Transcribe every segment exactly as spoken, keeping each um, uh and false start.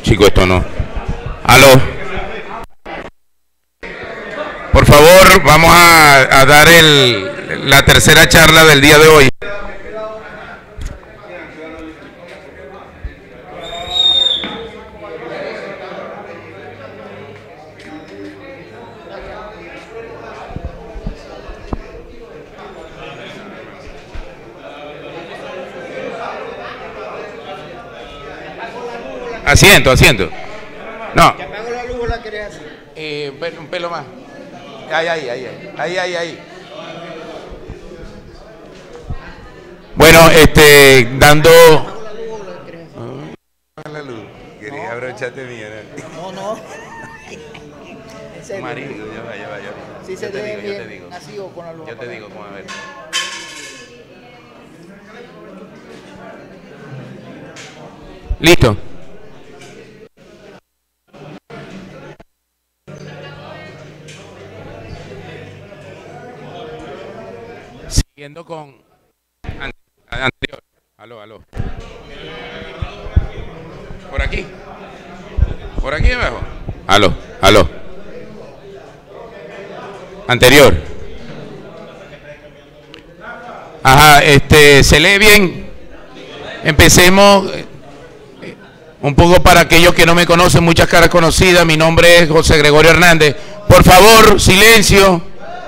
chico, esto no. Aló. Por favor, vamos a, a dar el, la tercera charla del día de hoy. Asiento, asiento. No. ¿Te apago la luz o la querés así? Eh, un pelo más. Ahí, ahí, ahí, ahí, ahí, ahí. Bueno, este, dando. ¿Apago la luz o la querés así? Apaga la luz. Quería abrocharte mía, No, no. En serio. Marido, ya va, ya va, ya va. Sí, se Yo te ve digo, yo te bien digo. así o con la luz Yo te apagada. digo cómo a ver. Listo. Siguiendo con an- anterior. Aló, aló. Por aquí. Por aquí abajo. Aló, aló. Anterior. Ajá, este, ¿se lee bien? Empecemos. eh, Un poco para aquellos que no me conocen, muchas caras conocidas. Mi nombre es José Gregorio Hernández. Por favor, silencio.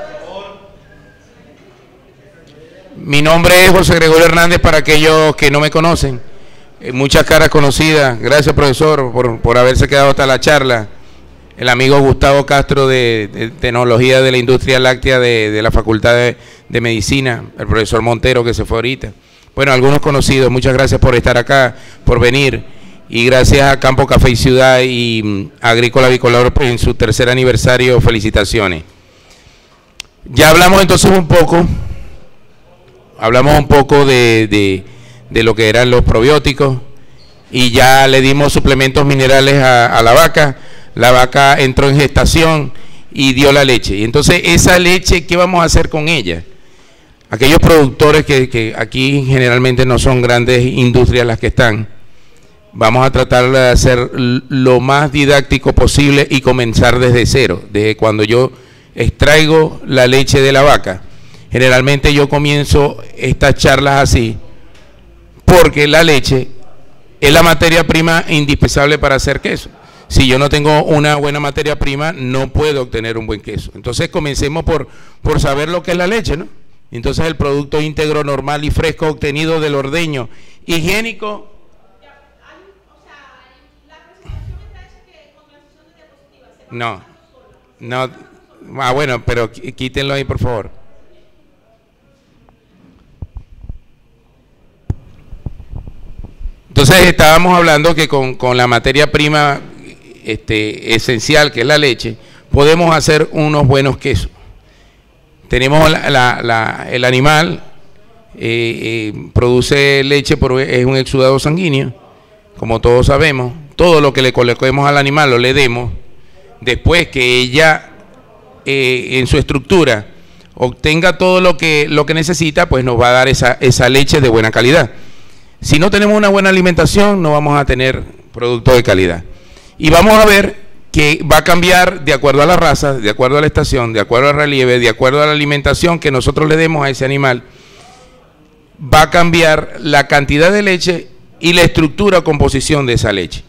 Mi nombre es José Gregorio Hernández para aquellos que no me conocen. Eh, muchas caras conocidas. Gracias, profesor, por, por haberse quedado hasta la charla. El amigo Gustavo Castro de, de Tecnología de la Industria Láctea de, de la Facultad de, de Medicina. El profesor Montero, que se fue ahorita. Bueno, algunos conocidos. Muchas gracias por estar acá, por venir. Y gracias a Campo Café y Ciudad y mm, Agrícola Bicolor en su tercer aniversario. Felicitaciones. Ya hablamos entonces un poco. Hablamos un poco de, de, de lo que eran los probióticos y ya le dimos suplementos minerales a, a la vaca. La vaca entró en gestación y dio la leche. Y entonces esa leche, ¿qué vamos a hacer con ella? Aquellos productores que, que aquí generalmente no son grandes industrias las que están, vamos a tratar de hacer lo más didáctico posible y comenzar desde cero, desde cuando yo extraigo la leche de la vaca. Generalmente yo comienzo estas charlas así, porque la leche es la materia prima indispensable para hacer queso. Si yo no tengo una buena materia prima, no puedo obtener un buen queso. Entonces comencemos por, por saber lo que es la leche, ¿no? Entonces el producto íntegro, normal y fresco obtenido del ordeño, higiénico. No, no, ah bueno, pero quítenlo ahí por favor. Entonces estábamos hablando que con, con la materia prima este, esencial, que es la leche, podemos hacer unos buenos quesos. Tenemos la, la, la, el animal, eh, eh, produce leche, por, es un exudado sanguíneo, como todos sabemos. Todo lo que le coloquemos al animal lo le demos, después que ella eh, en su estructura obtenga todo lo que, lo que necesita, pues nos va a dar esa, esa leche de buena calidad. Si no tenemos una buena alimentación, no vamos a tener productos de calidad. Y vamos a ver que va a cambiar de acuerdo a la raza, de acuerdo a la estación, de acuerdo al relieve, de acuerdo a la alimentación que nosotros le demos a ese animal. Va a cambiar la cantidad de leche y la estructura o composición de esa leche.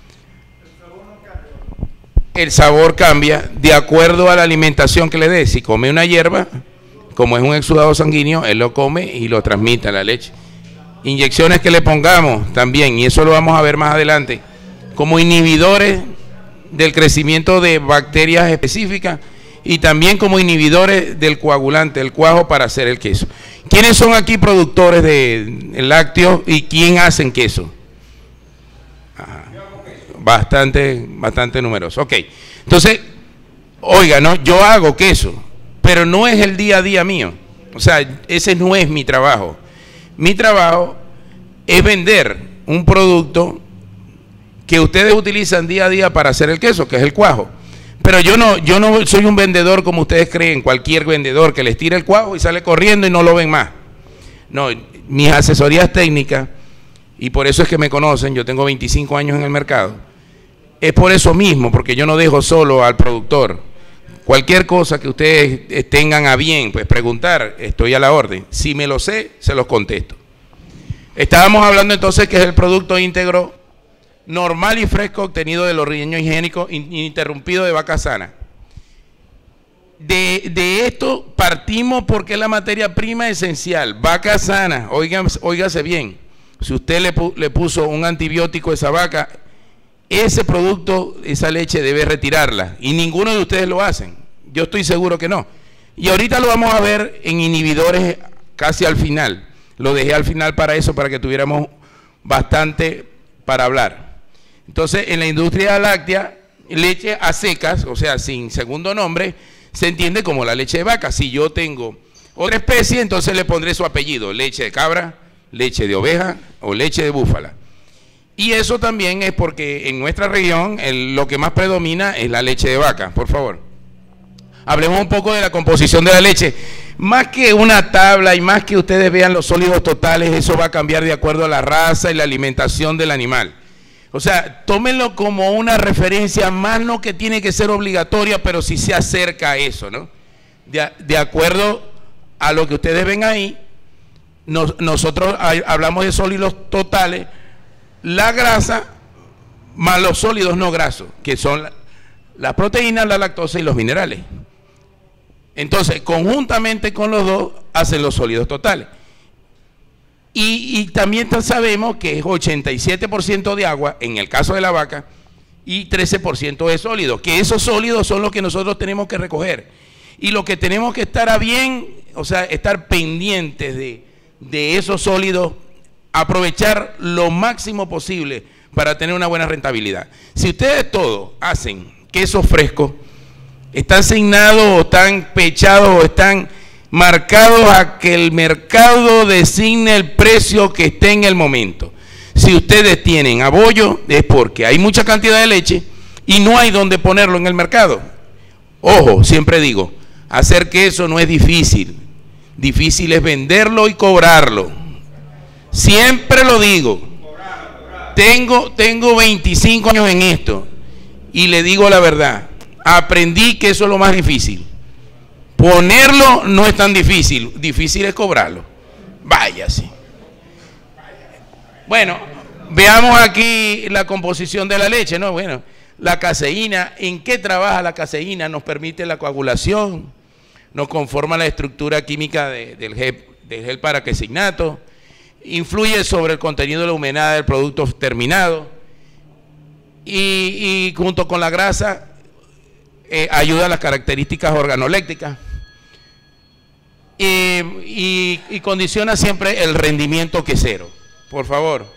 El sabor cambia de acuerdo a la alimentación que le dé. Si come una hierba, como es un exudado sanguíneo, él lo come y lo transmite a la leche. Inyecciones que le pongamos también, y eso lo vamos a ver más adelante, como inhibidores del crecimiento de bacterias específicas y también como inhibidores del coagulante, el cuajo, para hacer el queso. ¿Quiénes son aquí productores de lácteos y quién hacen queso? Ajá. Bastante, bastante numeroso. Ok, entonces, oiga, no, yo hago queso, pero no es el día a día mío. O sea, ese no es mi trabajo. Mi trabajo es vender un producto que ustedes utilizan día a día para hacer el queso, que es el cuajo. Pero yo no, yo no soy un vendedor como ustedes creen, cualquier vendedor que les tira el cuajo y sale corriendo y no lo ven más. No, mis asesorías técnicas, y por eso es que me conocen, yo tengo veinticinco años en el mercado, es por eso mismo, porque yo no dejo solo al productor. Cualquier cosa que ustedes tengan a bien, pues preguntar, estoy a la orden. Si me lo sé, se los contesto. Estábamos hablando entonces que es el producto íntegro normal y fresco obtenido del ordeño higiénico ininterrumpido de vaca sana. De, de esto partimos porque es la materia prima esencial. Vaca sana, óigase, óigase bien. Si usted le, pu le puso un antibiótico a esa vaca, ese producto, esa leche debe retirarla. Y ninguno de ustedes lo hacen. Yo estoy seguro que no. Y ahorita lo vamos a ver en inhibidores casi al final. Lo dejé al final para eso, para que tuviéramos bastante para hablar. Entonces, en la industria láctea, leche a secas, o sea, sin segundo nombre, se entiende como la leche de vaca. Si yo tengo otra especie, entonces le pondré su apellido, leche de cabra, leche de oveja o leche de búfala. Y eso también es porque en nuestra región el, lo que más predomina es la leche de vaca. Por favor, hablemos un poco de la composición de la leche. Más que una tabla y más que ustedes vean los sólidos totales, eso va a cambiar de acuerdo a la raza y la alimentación del animal. O sea, tómenlo como una referencia, más no que tiene que ser obligatoria, pero sí se acerca a eso, ¿no? De, de acuerdo a lo que ustedes ven ahí, nos, nosotros hablamos de sólidos totales, la grasa más los sólidos no grasos, que son la, las proteínas, la lactosa y los minerales. Entonces, conjuntamente con los dos, hacen los sólidos totales. Y, y también sabemos que es ochenta y siete por ciento de agua, en el caso de la vaca, y trece por ciento de sólidos, que esos sólidos son los que nosotros tenemos que recoger. Y lo que tenemos que estar a bien, o sea, estar pendientes de, de esos sólidos, aprovechar lo máximo posible para tener una buena rentabilidad. Si ustedes todos hacen queso fresco, están asignados o están pechados o están marcados a que el mercado designe el precio que esté en el momento. Si ustedes tienen abollo, es porque hay mucha cantidad de leche y no hay donde ponerlo en el mercado. Ojo, siempre digo, hacer queso no es difícil. Difícil es venderlo y cobrarlo. Siempre lo digo. Tengo, tengo veinticinco años en esto y le digo la verdad. Aprendí que eso es lo más difícil. Ponerlo no es tan difícil, difícil es cobrarlo. Vaya, sí. Bueno, veamos aquí la composición de la leche, ¿no? Bueno, la caseína, ¿en qué trabaja la caseína? Nos permite la coagulación, nos conforma la estructura química de, del, gel, del gel paraquesignato, influye sobre el contenido de la humedad del producto terminado y, y junto con la grasa eh, ayuda a las características organolépticas. Y, y, y condiciona siempre el rendimiento quesero. Por favor.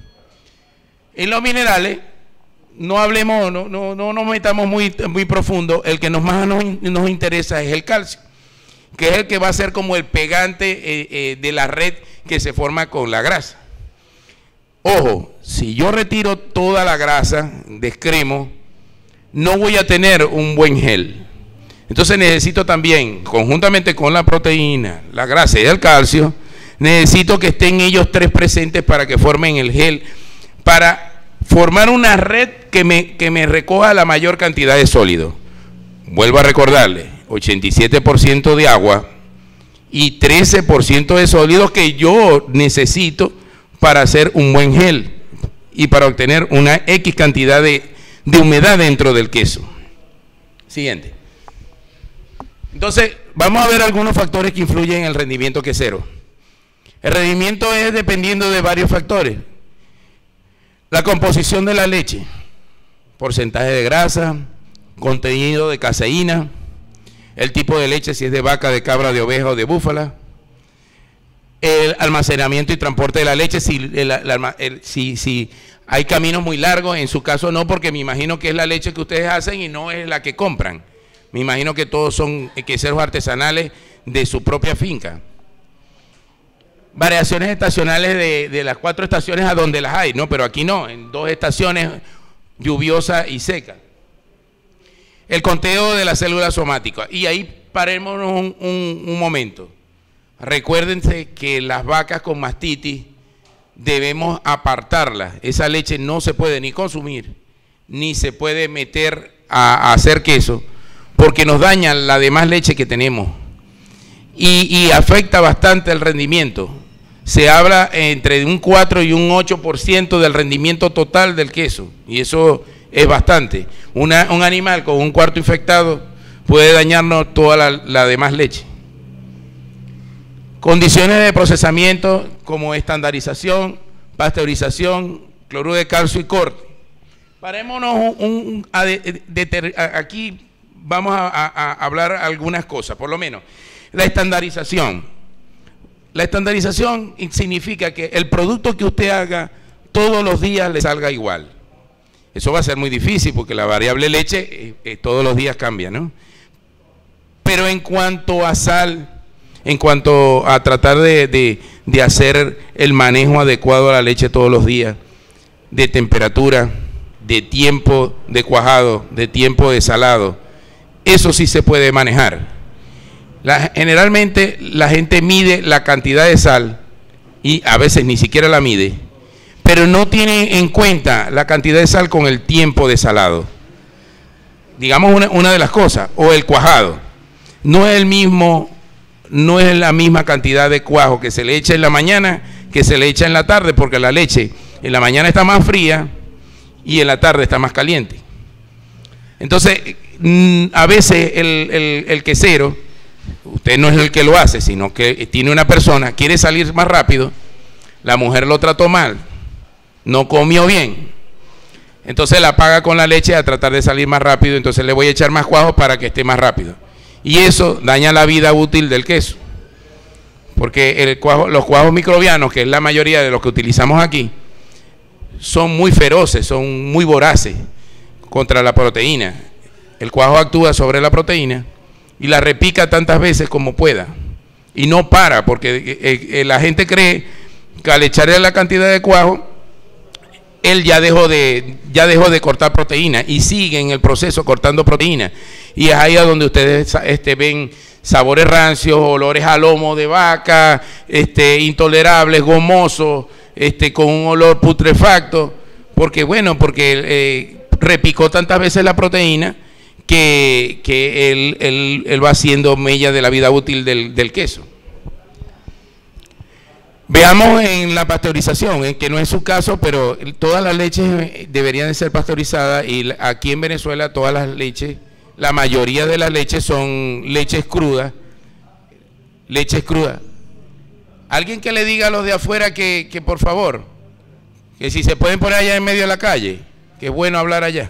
En los minerales, no hablemos, no, no, no nos metamos muy, muy profundo. El que nos más nos, nos interesa es el calcio, que es el que va a ser como el pegante eh, eh, de la red que se forma con la grasa. Ojo, si yo retiro toda la grasa, descremo, no voy a tener un buen gel. Entonces necesito también, conjuntamente con la proteína, la grasa y el calcio, necesito que estén ellos tres presentes para que formen el gel, para formar una red que me, que me recoja la mayor cantidad de sólido. Vuelvo a recordarle, ochenta y siete por ciento de agua y trece por ciento de sólidos que yo necesito para hacer un buen gel y para obtener una X cantidad de, de humedad dentro del queso. Siguiente. Entonces, vamos a ver algunos factores que influyen en el rendimiento quesero. El rendimiento es dependiendo de varios factores. La composición de la leche, porcentaje de grasa, contenido de caseína, el tipo de leche, si es de vaca, de cabra, de oveja o de búfala, el almacenamiento y transporte de la leche, si, el, el, el, si, si hay caminos muy largos, en su caso no, porque me imagino que es la leche que ustedes hacen y no es la que compran. Me imagino que todos son queseros artesanales de su propia finca. Variaciones estacionales de, de las cuatro estaciones a donde las hay, ¿no? Pero aquí no, en dos estaciones, lluviosa y seca. El conteo de las células somáticas. Y ahí parémonos un, un, un momento. Recuérdense que las vacas con mastitis debemos apartarlas. Esa leche no se puede ni consumir ni se puede meter a, a hacer queso, porque nos daña la demás leche que tenemos y, y afecta bastante el rendimiento. Se habla entre un cuatro y un ocho por ciento del rendimiento total del queso, y eso es bastante. Una, un animal con un cuarto infectado puede dañarnos toda la, la demás leche. Condiciones de procesamiento como estandarización, pasteurización, cloruro de calcio y corte. Parémonos un, un, a de, de, de, a, aquí vamos a, a, a hablar algunas cosas, por lo menos. La estandarización. La estandarización significa que el producto que usted haga todos los días le salga igual. Eso va a ser muy difícil porque la variable leche eh, eh, todos los días cambia, ¿no? Pero en cuanto a sal, en cuanto a tratar de, de, de hacer el manejo adecuado a la leche todos los días, de temperatura, de tiempo de cuajado, de tiempo de salado, eso sí se puede manejar. La, generalmente la gente mide la cantidad de sal y a veces ni siquiera la mide, pero no tiene en cuenta la cantidad de sal con el tiempo de salado. Digamos una, una de las cosas, o el cuajado. No es el mismo, no es la misma cantidad de cuajo que se le echa en la mañana que se le echa en la tarde, porque la leche en la mañana está más fría y en la tarde está más caliente. Entonces, a veces el, el, el quesero, usted no es el que lo hace, sino que tiene una persona, quiere salir más rápido, la mujer lo trató mal, no comió bien, entonces la paga con la leche a tratar de salir más rápido, entonces le voy a echar más cuajo para que esté más rápido. Y eso daña la vida útil del queso, porque el cuajo, los cuajos microbianos, que es la mayoría de los que utilizamos aquí, son muy feroces, son muy voraces contra la proteína. El cuajo actúa sobre la proteína y la repica tantas veces como pueda y no para, porque eh, eh, la gente cree que al echarle la cantidad de cuajo él ya dejó de ya dejó de cortar proteína y sigue en el proceso cortando proteína, y es ahí a donde ustedes este, ven sabores rancios, olores a lomo de vaca, este, intolerables, gomosos, este, con un olor putrefacto, porque bueno, porque eh, repicó tantas veces la proteína que, que él, él, él va haciendo mella de la vida útil del, del queso. Veamos en la pasteurización, en que no es su caso, pero todas las leches deberían de ser pasteurizadas, y aquí en Venezuela todas las leches, la mayoría de las leches son leches crudas, leches crudas. Alguien que le diga a los de afuera que, que por favor, que si se pueden poner allá en medio de la calle, que es bueno hablar allá.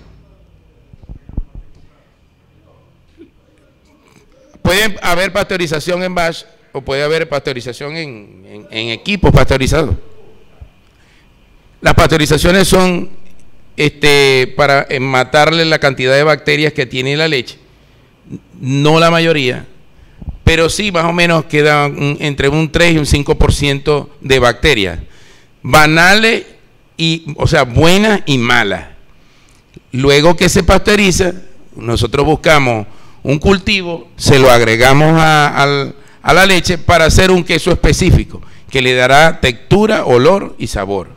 Puede haber pasteurización en batch o puede haber pasteurización en, en, en equipos pasteurizados. Las pasteurizaciones son este, para matarle la cantidad de bacterias que tiene la leche, no la mayoría, pero sí más o menos queda un, entre un tres y un cinco por ciento de bacterias, banales, y, o sea, buenas y malas. Luego que se pasteuriza, nosotros buscamos un cultivo, se lo agregamos a, a, a la leche para hacer un queso específico que le dará textura, olor y sabor.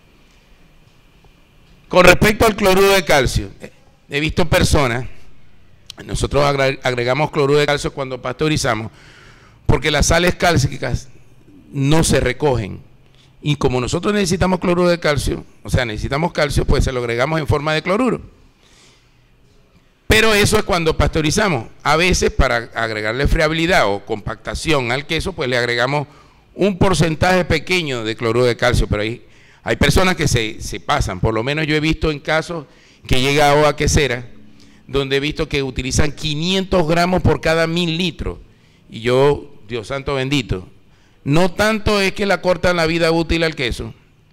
Con respecto al cloruro de calcio, he visto personas, nosotros agregamos cloruro de calcio cuando pasteurizamos, porque las sales cálcicas no se recogen, y como nosotros necesitamos cloruro de calcio, o sea necesitamos calcio, pues se lo agregamos en forma de cloruro. Pero eso es cuando pasteurizamos. A veces para agregarle friabilidad o compactación al queso, pues le agregamos un porcentaje pequeño de cloruro de calcio, pero hay, hay personas que se, se pasan. Por lo menos yo he visto en casos que llega agua quesera, donde he visto que utilizan quinientos gramos por cada mil litros. Y yo, Dios santo bendito, no tanto es que la cortan la vida útil al queso,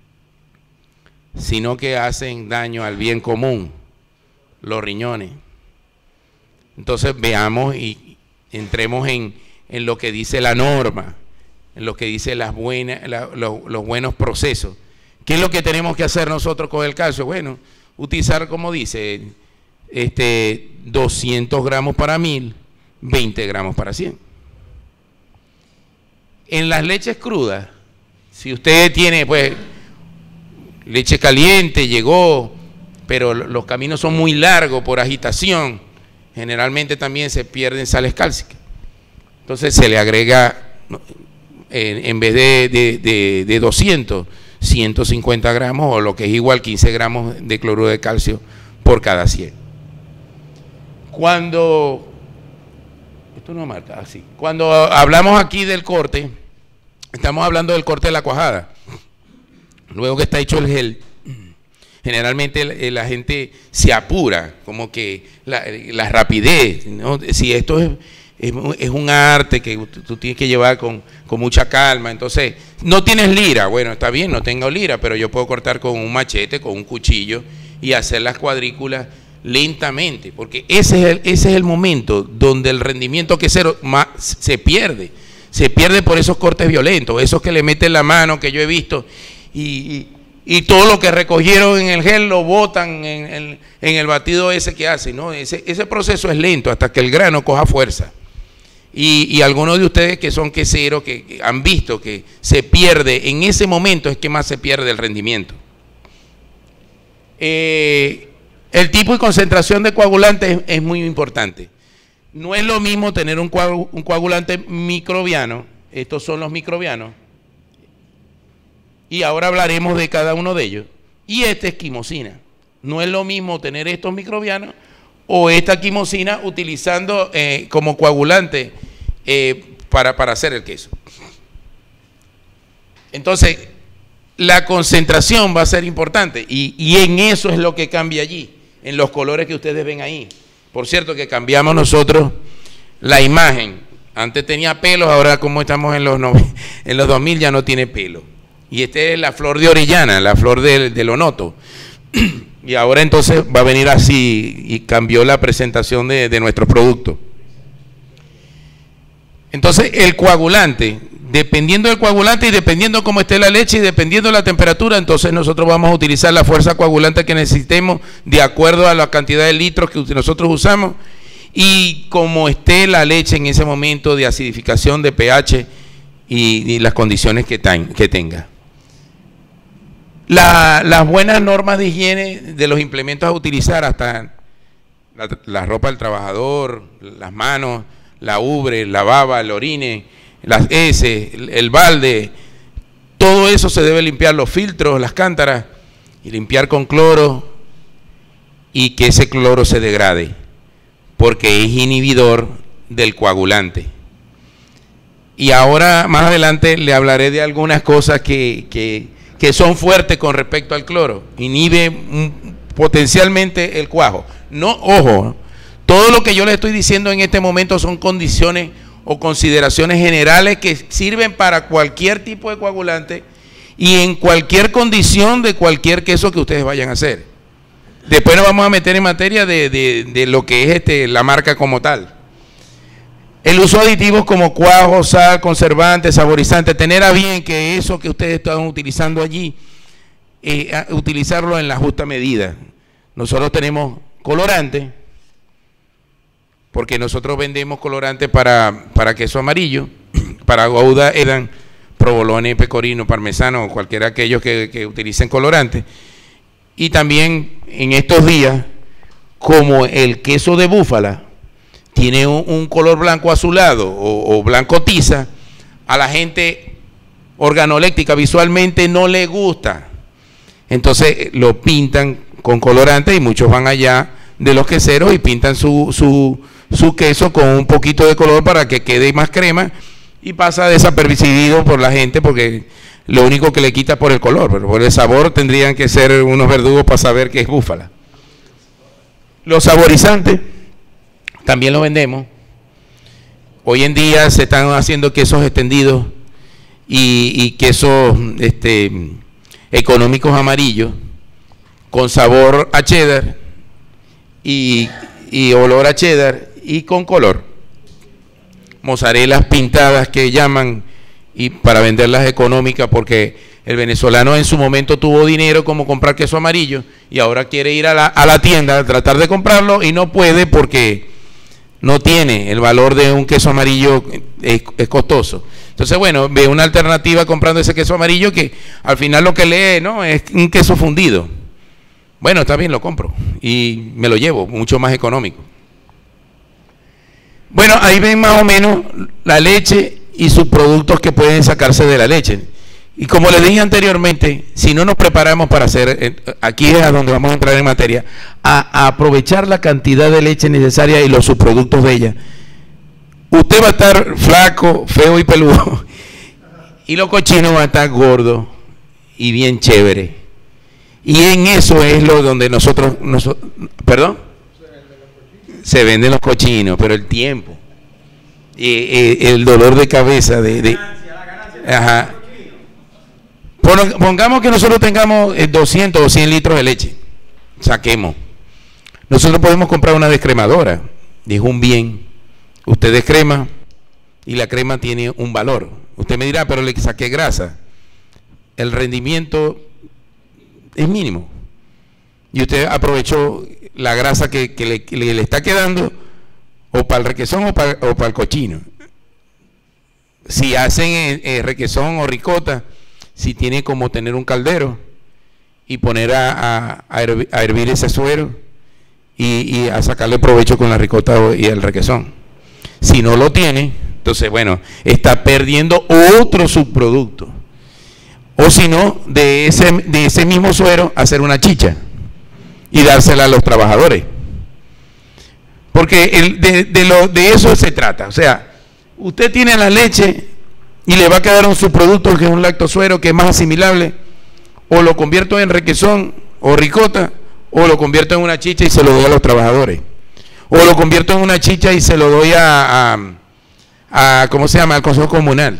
sino que hacen daño al bien común, los riñones. Entonces veamos y entremos en, en lo que dice la norma, en lo que dice las buenas, la, los, los buenos procesos. ¿Qué es lo que tenemos que hacer nosotros con el calcio? Bueno, utilizar, como dice, este, doscientos gramos para mil, veinte gramos para cien. En las leches crudas, si usted tiene pues leche caliente, llegó pero los caminos son muy largos por agitación, generalmente también se pierden sales cálcicas. Entonces se le agrega, en, en vez de, de, de, de doscientos, ciento cincuenta gramos, o lo que es igual quince gramos de cloruro de calcio por cada cien. Cuando, esto no marca así, cuando hablamos aquí del corte, estamos hablando del corte de la cuajada. Luego que está hecho el gel, generalmente la, la gente se apura, como que la, la rapidez, ¿no? Si esto es, es, es un arte que tú tienes que llevar con, con mucha calma, entonces no tienes lira, bueno, está bien, no tengo lira, pero yo puedo cortar con un machete, con un cuchillo y hacer las cuadrículas lentamente, porque ese es el, ese es el momento donde el rendimiento quesero más se pierde, se pierde por esos cortes violentos, esos que le meten la mano que yo he visto y, y, y todo lo que recogieron en el gel lo botan en, en, en el batido ese que hacen, ¿no? Ese, ese proceso es lento hasta que el grano coja fuerza. Y, y algunos de ustedes que son queseros que, que han visto que se pierde, en ese momento es que más se pierde el rendimiento. Eh, el tipo y concentración de coagulantes es, es muy importante. No es lo mismo tener un, coag, un coagulante microbiano, estos son los microbianos, y ahora hablaremos de cada uno de ellos, y esta es quimosina. No es lo mismo tener estos microbianos o esta quimosina utilizando eh, como coagulante eh, para, para hacer el queso. Entonces, la concentración va a ser importante y, y en eso es lo que cambia allí, en los colores que ustedes ven ahí. Por cierto que cambiamos nosotros la imagen. Antes tenía pelos, ahora como estamos en los, en los dos mil ya no tiene pelo. Y esta es la flor de orellana, la flor del, del onoto. Y ahora entonces va a venir así y cambió la presentación de, de nuestros productos. Entonces el coagulante, dependiendo del coagulante y dependiendo cómo esté la leche y dependiendo de la temperatura, entonces nosotros vamos a utilizar la fuerza coagulante que necesitemos de acuerdo a la cantidad de litros que nosotros usamos y como esté la leche en ese momento de acidificación, de pH y, y las condiciones que, tan, que tenga. La, las buenas normas de higiene de los implementos a utilizar, hasta la, la ropa del trabajador, las manos, la ubre, la baba, el orine, las heces, el, el balde, todo eso se debe limpiar, los filtros, las cántaras, y limpiar con cloro y que ese cloro se degrade, porque es inhibidor del coagulante. Y ahora más adelante le hablaré de algunas cosas que... que que son fuertes con respecto al cloro, inhibe mm, potencialmente el cuajo. No, ojo, todo lo que yo le estoy diciendo en este momento son condiciones o consideraciones generales que sirven para cualquier tipo de coagulante y en cualquier condición de cualquier queso que ustedes vayan a hacer. Después nos vamos a meter en materia de, de, de lo que es este, la marca como tal. El uso de aditivos como cuajo, sal, conservantes, saborizantes, tener a bien que eso que ustedes están utilizando allí, eh, utilizarlo en la justa medida. Nosotros tenemos colorante, porque nosotros vendemos colorante para, para queso amarillo, para Gouda, Edam, provolone, pecorino, parmesano, cualquiera de aquellos que, que utilicen colorante. Y también en estos días, como el queso de búfala tiene un, un color blanco azulado o, o blanco tiza, a la gente organoléptica visualmente no le gusta. Entonces lo pintan con colorante y muchos van allá de los queseros y pintan su, su, su queso con un poquito de color para que quede más crema y pasa desapercibido por la gente porque lo único que le quita por el color, pero por el sabor tendrían que ser unos verdugos para saber que es búfala. Los saborizantes también los vendemos. Hoy en día se están haciendo quesos extendidos y, y quesos este, económicos amarillos con sabor a cheddar y, y olor a cheddar y con color. Mozarelas pintadas que llaman y para venderlas económicas porque el venezolano en su momento tuvo dinero como comprar queso amarillo y ahora quiere ir a la, a la tienda a tratar de comprarlo y no puede porque no tiene el valor de un queso amarillo, es, es costoso. Entonces, bueno, ve una alternativa comprando ese queso amarillo que al final lo que lee, ¿no?, es un queso fundido. Bueno, está bien, lo compro y me lo llevo, mucho más económico. Bueno, ahí ven más o menos la leche y sus productos que pueden sacarse de la leche. Y como les dije anteriormente, si no nos preparamos para hacer, aquí es a donde vamos a entrar en materia, a, a aprovechar la cantidad de leche necesaria y los subproductos de ella, usted va a estar flaco, feo y peludo, y los cochinos van a estar gordos y bien chévere. Y en eso es lo donde nosotros, nosotros ¿perdón? Se venden los cochinos, pero el tiempo, eh, eh, el dolor de cabeza, de, de ajá. Pongamos que nosotros tengamos doscientos o cien litros de leche, saquemos. Nosotros podemos comprar una descremadora, es un bien. Usted descrema y la crema tiene un valor. Usted me dirá, pero le saqué grasa. El rendimiento es mínimo. Y usted aprovechó la grasa que, que, le, que le está quedando o para el requesón o para, o para el cochino. Si hacen eh, eh, requesón o ricota, si tiene como tener un caldero y poner a, a, a, hervir, a hervir ese suero y, y a sacarle provecho con la ricota y el requesón. Si no lo tiene, entonces bueno, está perdiendo otro subproducto. O si no, de ese, de ese mismo suero hacer una chicha y dársela a los trabajadores. Porque el, de, de, lo, de eso se trata. O sea, usted tiene la leche y le va a quedar un subproducto que es un lactosuero que es más asimilable, o lo convierto en requesón o ricota, o lo convierto en una chicha y se lo doy a los trabajadores, o lo convierto en una chicha y se lo doy a, a, a ¿cómo se llama?, al Consejo Comunal.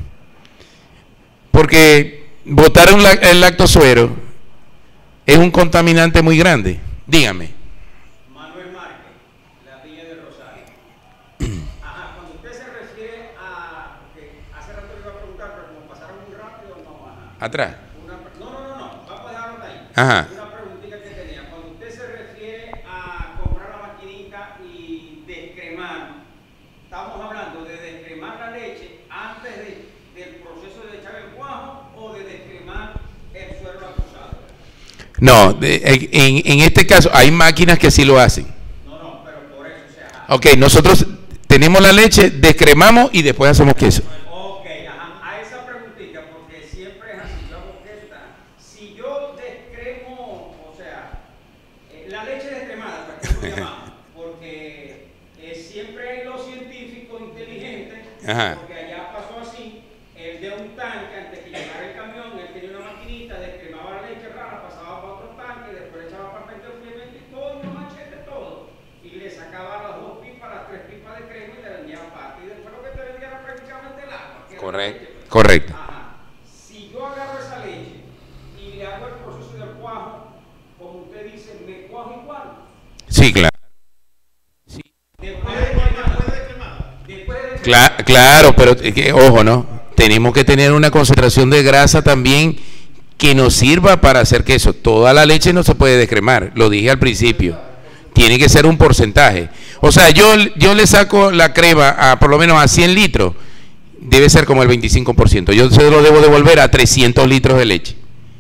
Porque botar un, el lactosuero es un contaminante muy grande. Dígame. Manuel Márquez, la Villa de Rosario. Ajá, cuando usted se refiere a, que hace rato le iba a preguntar, pero como pasaron muy rápido, no, ajá. Atrás. Una, no, no, no, no, vamos a dejarlo ahí. Ajá. Una preguntita que tenía. Cuando usted se refiere a comprar la maquinita y descremar, ¿estamos hablando de descremar la leche antes de, del proceso de echar el cuajo o de descremar el suero acusado? No, de, en, en este caso hay máquinas que sí lo hacen. No, no, pero por eso, o sea... Ok, nosotros tenemos la leche, descremamos y después hacemos queso. Ok, ajá, a esa preguntita, porque siempre es así, yo hago queso. Si yo descremo, o sea, eh, la leche descremada, ¿para qué lo llamamos? Porque eh, siempre hay los científicos inteligentes, Ajá. porque allá pasó así, el de un tanque, antes que llegara el camión, él tenía una maquinita, descremaba la leche rara, pasaba para otro tanque, después echaba para el tanque y todo, y un machete, todo, y le sacaba las dos pipas, las tres pipas de crema y le vendía parte, y después lo que te vendía era prácticamente el agua. Correcto. Correcto. Ajá. Si yo agarro esa leche y le hago el proceso del cuajo, como usted dice, ¿me cuajo igual? Sí, claro. Sí. Después de descremada. Después de descremada. Cla claro, pero es que, ojo, ¿no? Tenemos que tener una concentración de grasa también que nos sirva para hacer queso. Toda la leche no se puede descremar, lo dije al principio. Tiene que ser un porcentaje. O sea, yo, yo le saco la crema a por lo menos a cien litros, debe ser como el veinticinco por ciento. Yo se lo debo devolver a trescientos litros de leche.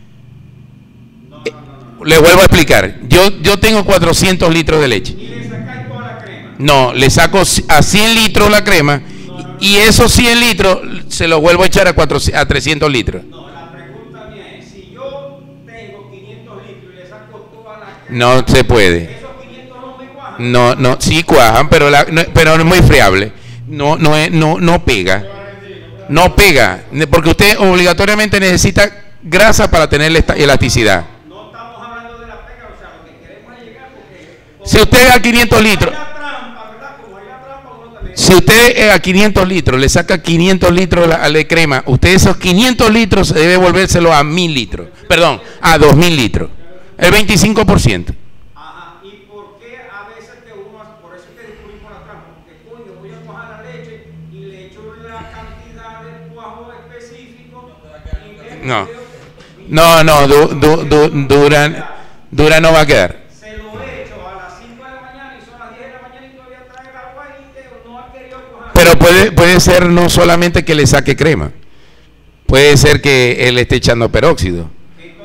No, no, no, no. Le vuelvo a explicar. Yo, yo tengo cuatrocientos litros de leche. Y le sacáis toda la crema. No, le saco a cien litros la crema y esos cien litros se los vuelvo a echar a, cuatrocientos, a trescientos litros. No, la pregunta mía es, si yo tengo quinientos litros y le saco toda la crema, No se puede. ¿esos quinientos no me cuajan? No, no, sí cuajan, pero, la, no, pero no es muy friable. No, no, es, no, no pega. No pega, porque usted obligatoriamente necesita grasa para tener esta elasticidad. No estamos hablando de la pega, o sea, lo que queremos es llegar porque... Si usted a quinientos litros, Hay la trampa, ¿verdad? Como hay la trampa, uno también... si usted a quinientos litros le saca quinientos litros a la crema, usted esos quinientos litros debe volvérselo a mil litros, perdón, a dos mil litros, el veinticinco por ciento. Ajá, ¿y por qué a veces que uno, hace- por eso es que descubrimos la trampa? Porque coño, voy a cuajar la leche y le echo la cantidad de cuajo específico y No, no, no, du, du, du, dura, dura no va a quedar. se lo echo a las cinco de la mañana y son las diez de la mañana y todavía trae el agua ahí y no ha querido cuajar. Pero puede, puede ser no solamente que le saque crema, puede ser que él esté echando peróxido. Entonces,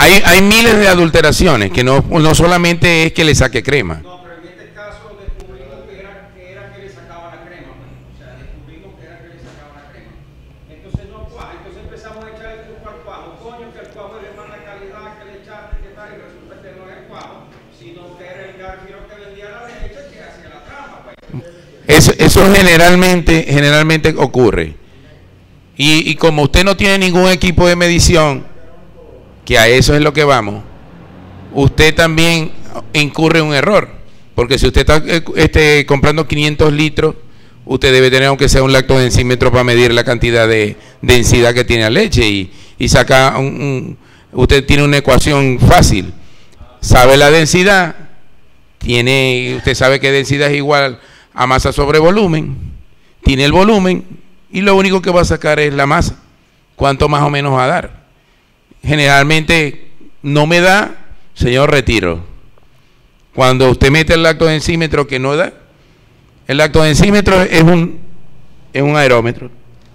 Hay, hay miles de adulteraciones, que no, no solamente es que le saque crema. No, pero en este caso descubrimos que era que, era que le sacaba la crema. Pues. O sea, descubrimos que era que le sacaba la crema. Entonces no cuaja. Entonces empezamos a echar el truco al cuajo. Coño, que el cuajo es de mala calidad, que le echaste, que tal, y resulta que no es el cuajo, sino que era el Garfio que vendía la leche que hacía la trampa. Pues. Eso, eso generalmente, generalmente ocurre. Y, y como usted no tiene ningún equipo de medición, que a eso es lo que vamos, usted también incurre en un error, porque si usted está este, comprando quinientos litros, usted debe tener aunque sea un lactodensímetro para medir la cantidad de densidad que tiene la leche y, y saca un, un, usted tiene una ecuación fácil, sabe la densidad, tiene, usted sabe que densidad es igual a masa sobre volumen, tiene el volumen y lo único que va a sacar es la masa, cuánto más o menos va a dar. Generalmente no me da, señor, retiro. Cuando usted mete el lactodensímetro que no da, el lactodensímetro es un, es un aerómetro.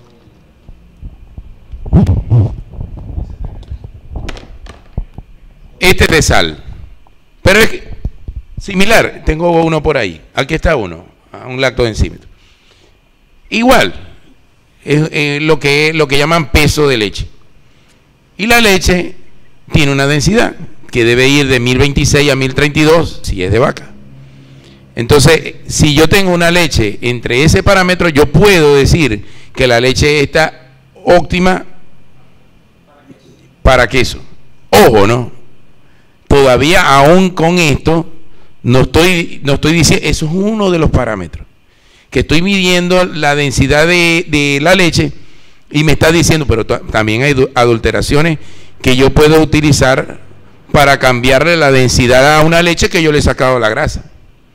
Este es de sal, pero es similar, tengo uno por ahí, aquí está uno, un lactodensímetro. Igual, es eh, lo, que, lo que llaman peso de leche. Y la leche tiene una densidad que debe ir de mil veintiséis a mil treinta y dos si es de vaca. Entonces, si yo tengo una leche entre ese parámetro, yo puedo decir que la leche está óptima para queso. Ojo, ¿no? Todavía aún con esto, no estoy, no estoy diciendo, eso es uno de los parámetros, que estoy midiendo la densidad de, de la leche. Y me está diciendo, pero también hay adulteraciones que yo puedo utilizar para cambiarle la densidad a una leche que yo le he sacado la grasa.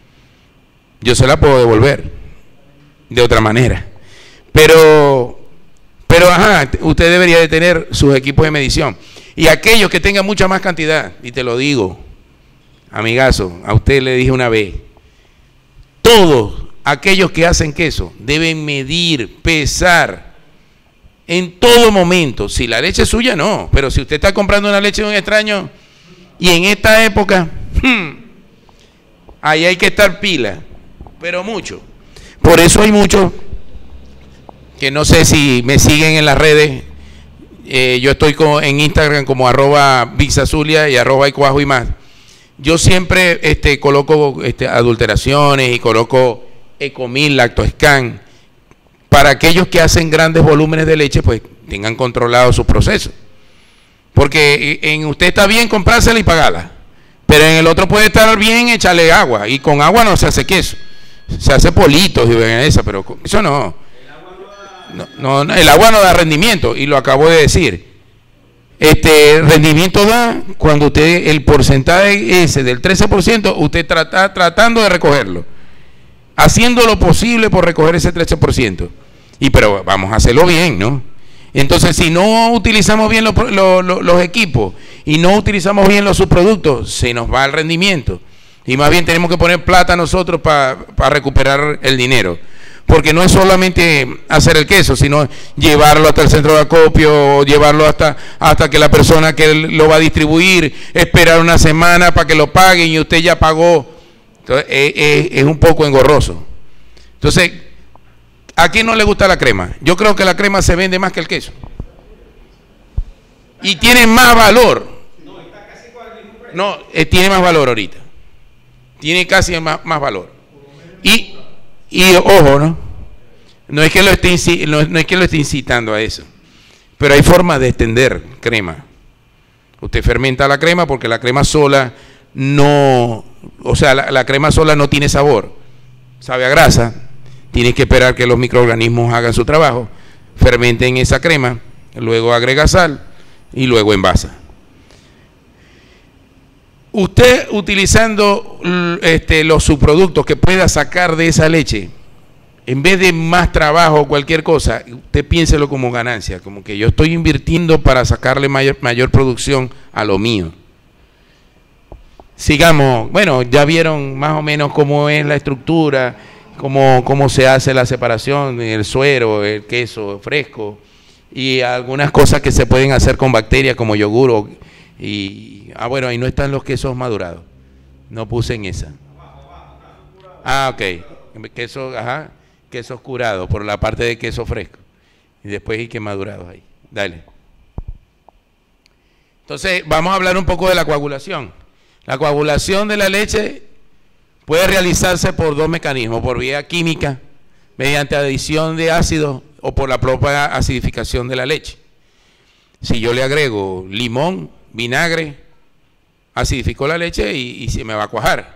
Yo se la puedo devolver de otra manera. Pero, pero ajá, usted debería de tener sus equipos de medición. Y aquellos que tengan mucha más cantidad, y te lo digo, amigazo, a usted le dije una vez, todos aquellos que hacen queso deben medir, pesar, en todo momento. Si la leche es suya, no, pero si usted está comprando una leche de un extraño y en esta época hmm, ahí hay que estar pila, pero mucho. Por eso hay muchos que no sé si me siguen en las redes, eh, yo estoy con, en Instagram como arroba Vixazulia y arroba Icuajo y más. Yo siempre este, coloco este, adulteraciones y coloco Ecomil, Lactoscan, para aquellos que hacen grandes volúmenes de leche, pues tengan controlado su proceso. Porque en usted está bien comprársela y pagarla, pero en el otro puede estar bien echarle agua, y con agua no se hace queso, se hace politos y esa, pero eso no. No, no. El agua no da rendimiento, y lo acabo de decir. Este rendimiento da cuando usted, el porcentaje ese del trece por ciento, usted está tratando de recogerlo, haciendo lo posible por recoger ese trece por ciento. Y pero vamos a hacerlo bien, ¿no? Entonces, si no utilizamos bien los, los, los equipos y no utilizamos bien los subproductos, se nos va el rendimiento. Y más bien tenemos que poner plata nosotros para pa recuperar el dinero. Porque no es solamente hacer el queso, sino llevarlo hasta el centro de acopio, llevarlo hasta, hasta que la persona que lo va a distribuir, esperar una semana para que lo paguen y usted ya pagó. Entonces, es, es, es un poco engorroso. Entonces, ¿a quién no le gusta la crema? Yo creo que la crema se vende más que el queso. Y tiene más valor. No, eh, tiene más valor ahorita. Tiene casi más, más valor. Y, y ojo, ¿no? No es, que lo esté, no, no es que lo esté incitando a eso. Pero hay formas de extender crema. Usted fermenta la crema porque la crema sola no... O sea, la, la crema sola no tiene sabor. Sabe a grasa. Tienes que esperar que los microorganismos hagan su trabajo, fermenten esa crema, luego agrega sal y luego envasa. Usted utilizando este, los subproductos que pueda sacar de esa leche, en vez de más trabajo o cualquier cosa, usted piénselo como ganancia, como que yo estoy invirtiendo para sacarle mayor, mayor producción a lo mío. Sigamos, bueno, ya vieron más o menos cómo es la estructura, Cómo, cómo se hace la separación, el suero, el queso fresco y algunas cosas que se pueden hacer con bacterias como yogur o Y, ah, bueno, ahí no están los quesos madurados. No puse en esa. Ah, ok. Queso, ajá, quesos curados por la parte de queso fresco. Y después hay que madurados ahí. Dale. Entonces, vamos a hablar un poco de la coagulación. La coagulación de la leche puede realizarse por dos mecanismos, por vía química, mediante adición de ácidos o por la propia acidificación de la leche. Si yo le agrego limón, vinagre, acidifico la leche y, y se me va a cuajar.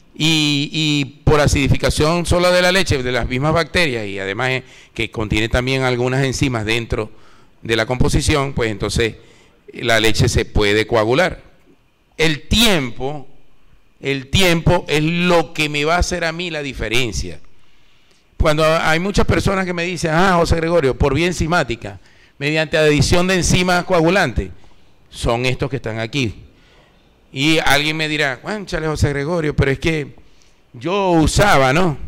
Y, y por acidificación sola de la leche, de las mismas bacterias, y además eh, que contiene también algunas enzimas dentro de la composición, pues entonces la leche se puede coagular. El tiempo, el tiempo es lo que me va a hacer a mí la diferencia. Cuando hay muchas personas que me dicen, ah, José Gregorio, por vía enzimática, mediante adición de enzimas coagulantes, son estos que están aquí. Y alguien me dirá, cónchale, José Gregorio, pero es que yo usaba, ¿no?,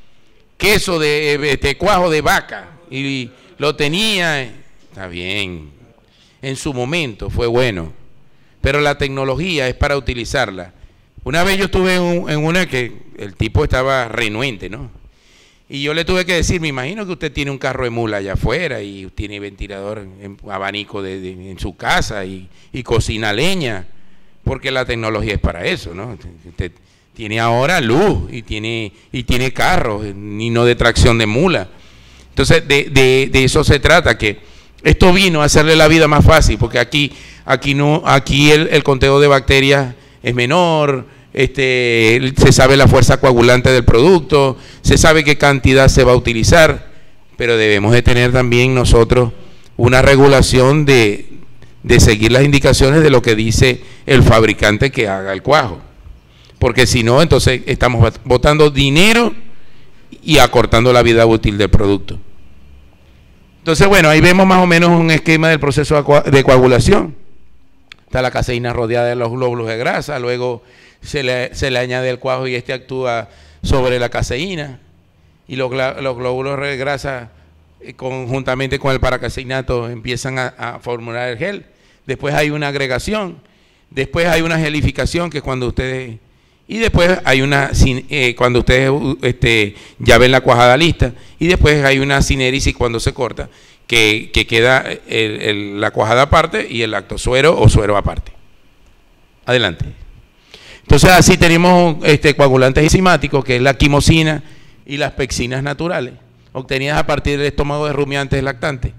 queso de, de cuajo de vaca y lo tenía, está bien, en su momento fue bueno, pero la tecnología es para utilizarla. Una vez yo estuve en, un, en una que el tipo estaba renuente, ¿no? Y yo le tuve que decir, me imagino que usted tiene un carro de mula allá afuera y tiene ventilador, en, abanico de, de, en su casa y, y cocina leña, porque la tecnología es para eso, ¿no? Usted tiene ahora luz y tiene, y tiene carros, y no de tracción de mula. Entonces, de, de, de eso se trata, que esto vino a hacerle la vida más fácil, porque aquí, aquí, no, aquí el, el conteo de bacterias es menor. Este, se sabe la fuerza coagulante del producto, se sabe qué cantidad se va a utilizar, pero debemos de tener también nosotros una regulación de, de seguir las indicaciones de lo que dice el fabricante que haga el cuajo, porque si no, entonces estamos botando dinero y acortando la vida útil del producto. Entonces, bueno, ahí vemos más o menos un esquema del proceso de coagulación. Está la caseína rodeada de los glóbulos de grasa, luego se le, se le añade el cuajo y este actúa sobre la caseína, y los, los glóbulos de grasa eh, conjuntamente con el paracaseinato empiezan a, a formular el gel. Después hay una agregación, después hay una gelificación, que es cuando ustedes, y después hay una, eh, cuando ustedes este, ya ven la cuajada lista, y después hay una cinérisis cuando se corta, que, que queda el, el, la cuajada aparte y el lactosuero o suero aparte. Adelante. Entonces así tenemos este, coagulantes enzimáticos, que es la quimosina y las pexinas naturales, obtenidas a partir del estómago de rumiantes lactantes.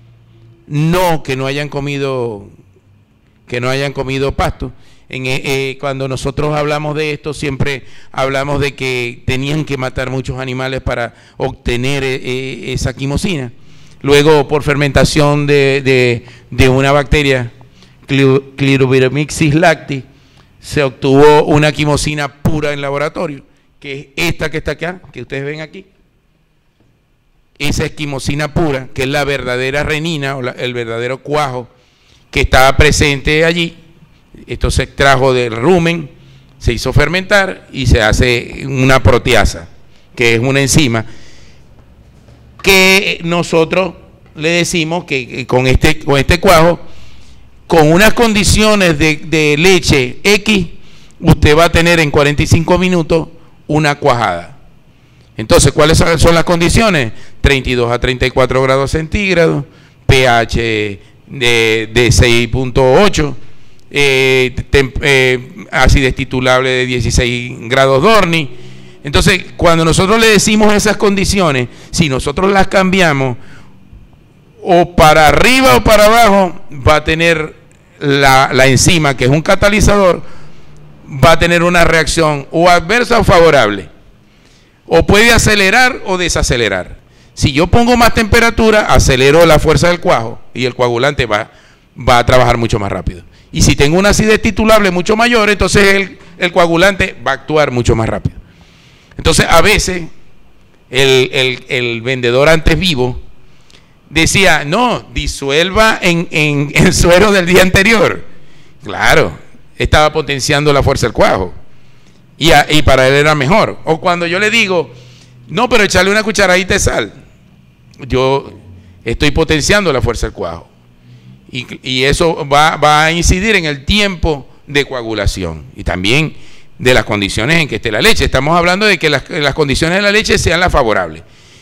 No que no hayan comido, que no hayan comido pasto. En, eh, cuando nosotros hablamos de esto, siempre hablamos de que tenían que matar muchos animales para obtener eh, esa quimosina. Luego, por fermentación de, de, de una bacteria, Chlorobacillus lactis, se obtuvo una quimosina pura en laboratorio, que es esta que está acá, que ustedes ven aquí. Esa es quimosina pura, que es la verdadera renina, o la, el verdadero cuajo que estaba presente allí. Esto se extrajo del rumen, se hizo fermentar y se hace una proteasa, que es una enzima que nosotros le decimos que con este, con este cuajo, con unas condiciones de, de leche X, usted va a tener en cuarenta y cinco minutos una cuajada. Entonces, ¿cuáles son las condiciones? treinta y dos a treinta y cuatro grados centígrados, pH de, de seis punto ocho, eh, eh, acidez titulable de dieciséis grados Dorni. Entonces, cuando nosotros le decimos esas condiciones, si nosotros las cambiamos o para arriba o para abajo, va a tener la, la enzima, que es un catalizador, va a tener una reacción o adversa o favorable, o puede acelerar o desacelerar. Si yo pongo más temperatura, acelero la fuerza del cuajo y el coagulante va, va a trabajar mucho más rápido. Y si tengo una acidez titulable mucho mayor, entonces el, el coagulante va a actuar mucho más rápido. Entonces, a veces el, el, el vendedor antes vivo decía, no, disuelva en, en, en suero del día anterior. Claro, estaba potenciando la fuerza del cuajo. Y, a, y para él era mejor. O cuando yo le digo, no, pero echarle una cucharadita de sal, yo estoy potenciando la fuerza del cuajo. Y, y eso va, va a incidir en el tiempo de coagulación y también de las condiciones en que esté la leche. Estamos hablando de que las, las condiciones de la leche sean las favorables.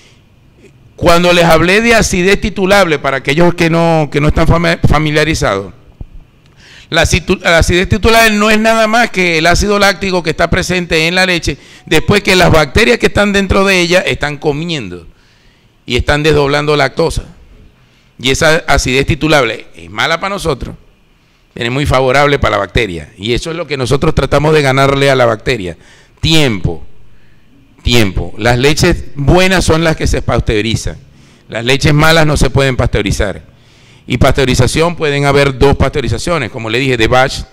Cuando les hablé de acidez titulable, para aquellos que no, que no están familiarizados, la, la acidez titulable no es nada más que el ácido láctico que está presente en la leche después que las bacterias que están dentro de ella están comiendo y están desdoblando lactosa. Y esa acidez titulable es mala para nosotros, es muy favorable para la bacteria. Y eso es lo que nosotros tratamos de ganarle a la bacteria. Tiempo, tiempo. Las leches buenas son las que se pasteurizan. Las leches malas no se pueden pasteurizar. Y pasteurización, pueden haber dos pasteurizaciones, como le dije, de batch.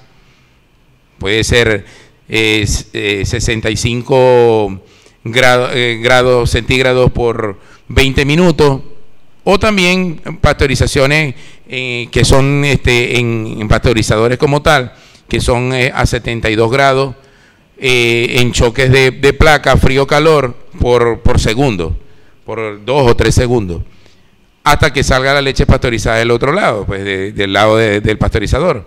Puede ser eh, eh, sesenta y cinco grado, eh, grados centígrados por veinte minutos. O también pasteurizaciones eh, que son este, en, en pasteurizadores como tal, que son eh, a setenta y dos grados, eh, en choques de, de placa, frío-calor, por, por segundo, por dos o tres segundos, hasta que salga la leche pasteurizada del otro lado, pues de, del lado de, del pasteurizador.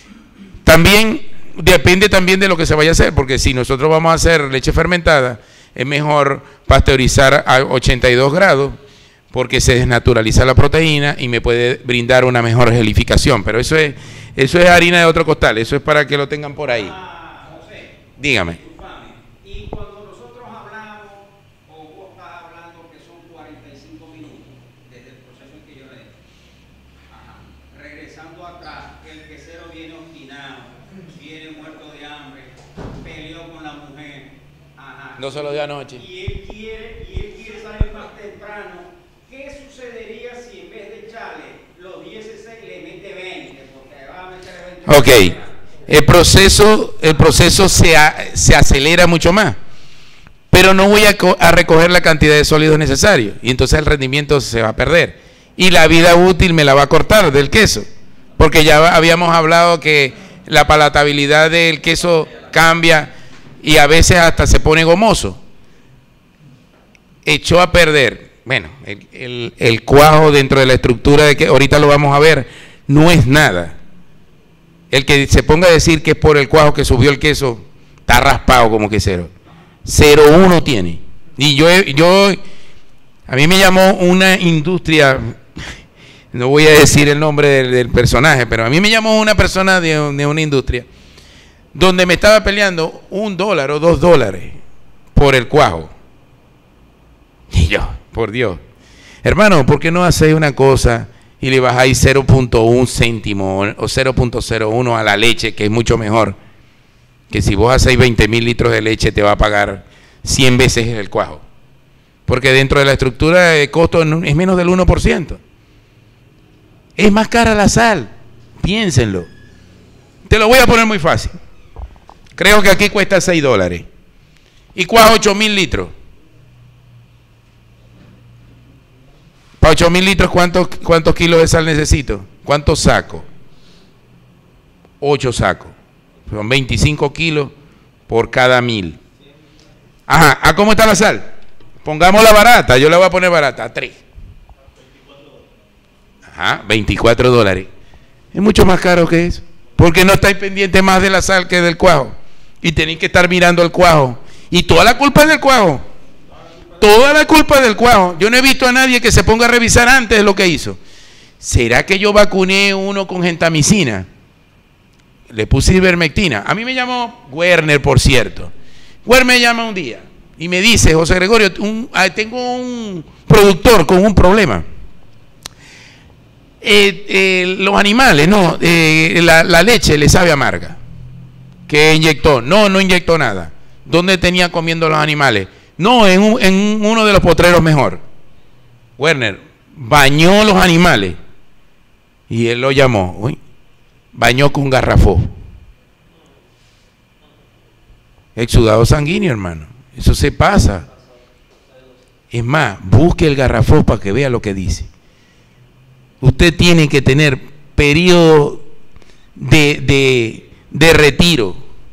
También depende también de lo que se vaya a hacer, porque si nosotros vamos a hacer leche fermentada, es mejor pasteurizar a ochenta y dos grados, porque se desnaturaliza la proteína y me puede brindar una mejor gelificación. Pero eso es, eso es harina de otro costal, eso es para que lo tengan por ahí. Ah, José, dígame. Disculpame. Y cuando nosotros hablamos, o vos estás hablando que son cuarenta y cinco minutos, desde el proceso en que yo le Ajá. Regresando atrás, el quesero viene obstinado, viene muerto de hambre, peleó con la mujer. Ajá. No se lo dio anoche. Y él quiere, y él quiere salir más temprano. ¿Qué sucedería si en vez de echarle los diez cc le mete veinte? Porque va a meter veinte. Ok, el proceso, el proceso se, a, se acelera mucho más, pero no voy a, a recoger la cantidad de sólidos necesarios y entonces el rendimiento se va a perder y la vida útil me la va a cortar del queso, porque ya habíamos hablado que la palatabilidad del queso cambia y a veces hasta se pone gomoso. Echó a perder. Bueno, el, el, el cuajo dentro de la estructura de que ahorita lo vamos a ver, no es nada. El que se ponga a decir que es por el cuajo que subió el queso, está raspado como quesero. cero punto uno tiene. Y yo, yo, a mí me llamó una industria, no voy a decir el nombre del, del personaje, pero a mí me llamó una persona de, de una industria, donde me estaba peleando un dólar o dos dólares por el cuajo. Y yo, por Dios, hermano, ¿por qué no hacéis una cosa y le bajáis cero punto uno céntimo o cero punto cero uno a la leche, que es mucho mejor? Que si vos hacéis veinte mil litros de leche te va a pagar cien veces el cuajo, porque dentro de la estructura de costo es menos del uno por ciento. Es más cara la sal, piénsenlo. Te lo voy a poner muy fácil. Creo que aquí cuesta seis dólares y cuajo ocho mil litros. Para ocho mil litros, ¿cuántos, ¿cuántos kilos de sal necesito? ¿Cuántos sacos? ocho sacos. Son veinticinco kilos por cada mil. Ajá, ¿a cómo está la sal? Pongámosla barata, yo la voy a poner barata, a tres. Ajá, veinticuatro dólares. Es mucho más caro que eso, porque no estáis pendientes más de la sal que del cuajo. Y tenéis que estar mirando el cuajo. Y toda la culpa es del cuajo. Toda la culpa es del cuajo. Yo no he visto a nadie que se ponga a revisar antes lo que hizo. ¿Será que yo vacuné uno con gentamicina? Le puse ivermectina. A mí me llamó Werner, por cierto. Werner me llama un día y me dice: José Gregorio, un, tengo un productor con un problema. Eh, eh, los animales, no, eh, la, la leche le sabe amarga. ¿Qué inyectó? No, no inyectó nada. ¿Dónde tenía comiendo los animales? No, en, un, en uno de los potreros mejor. Werner bañó los animales y él lo llamó, uy, bañó con garrafó. Exudado sanguíneo, hermano. Eso se pasa. Es más, busque el garrafó para que vea lo que dice. Usted tiene que tener periodo de, de, de retiro.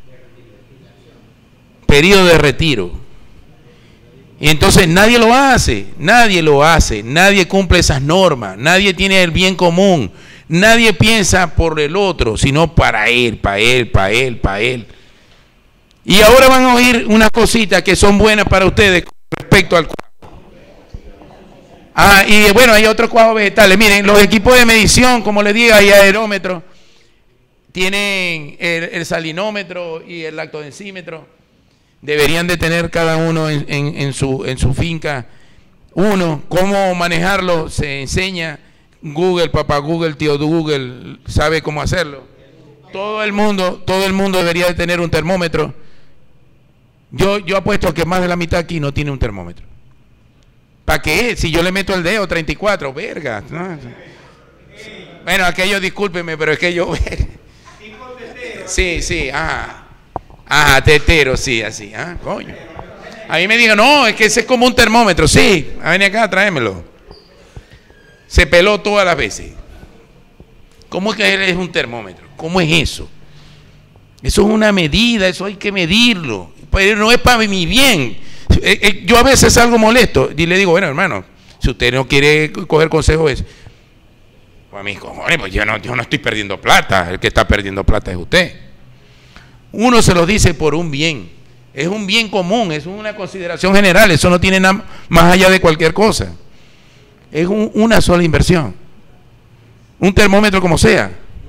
Periodo de retiro. Y entonces nadie lo hace, nadie lo hace, nadie cumple esas normas, nadie tiene el bien común, Nadie piensa por el otro, sino para él, para él, para él, para él. Y ahora van a oír unas cositas que son buenas para ustedes con respecto al cuajo. Ah, y bueno, hay otros cuajos vegetales. Miren, los equipos de medición, como les digo, hay aerómetros, tienen el, el salinómetro y el lactodensímetro. Deberían de tener cada uno en, en, en, su, en su finca uno. Cómo manejarlo se enseña. Google, papá Google, tío Google, sabe cómo hacerlo. Todo el mundo, todo el mundo debería de tener un termómetro. Yo, yo apuesto que más de la mitad aquí no tiene un termómetro. ¿Para qué? Si yo le meto el dedo, treinta y cuatro, verga. No. Bueno, aquello discúlpeme, pero es que yo... Sí, sí, ajá. Ajá, tetero, sí, así. Ah, coño. A mí me dijo, no, es que ese es como un termómetro. Sí, a venir acá, tráemelo. Se peló todas las veces. ¿Cómo es que él es un termómetro? ¿Cómo es eso? Eso es una medida, eso hay que medirlo. Pero no es para mi bien. Yo a veces salgo molesto y le digo, bueno, hermano, si usted no quiere coger consejos, es... Pues a mis cojones, pues yo no, yo no estoy perdiendo plata. El que está perdiendo plata es usted. Uno se lo dice por un bien. Es un bien común, es una consideración general. Eso no tiene nada más allá de cualquier cosa. Es un, una sola inversión. Un termómetro como sea.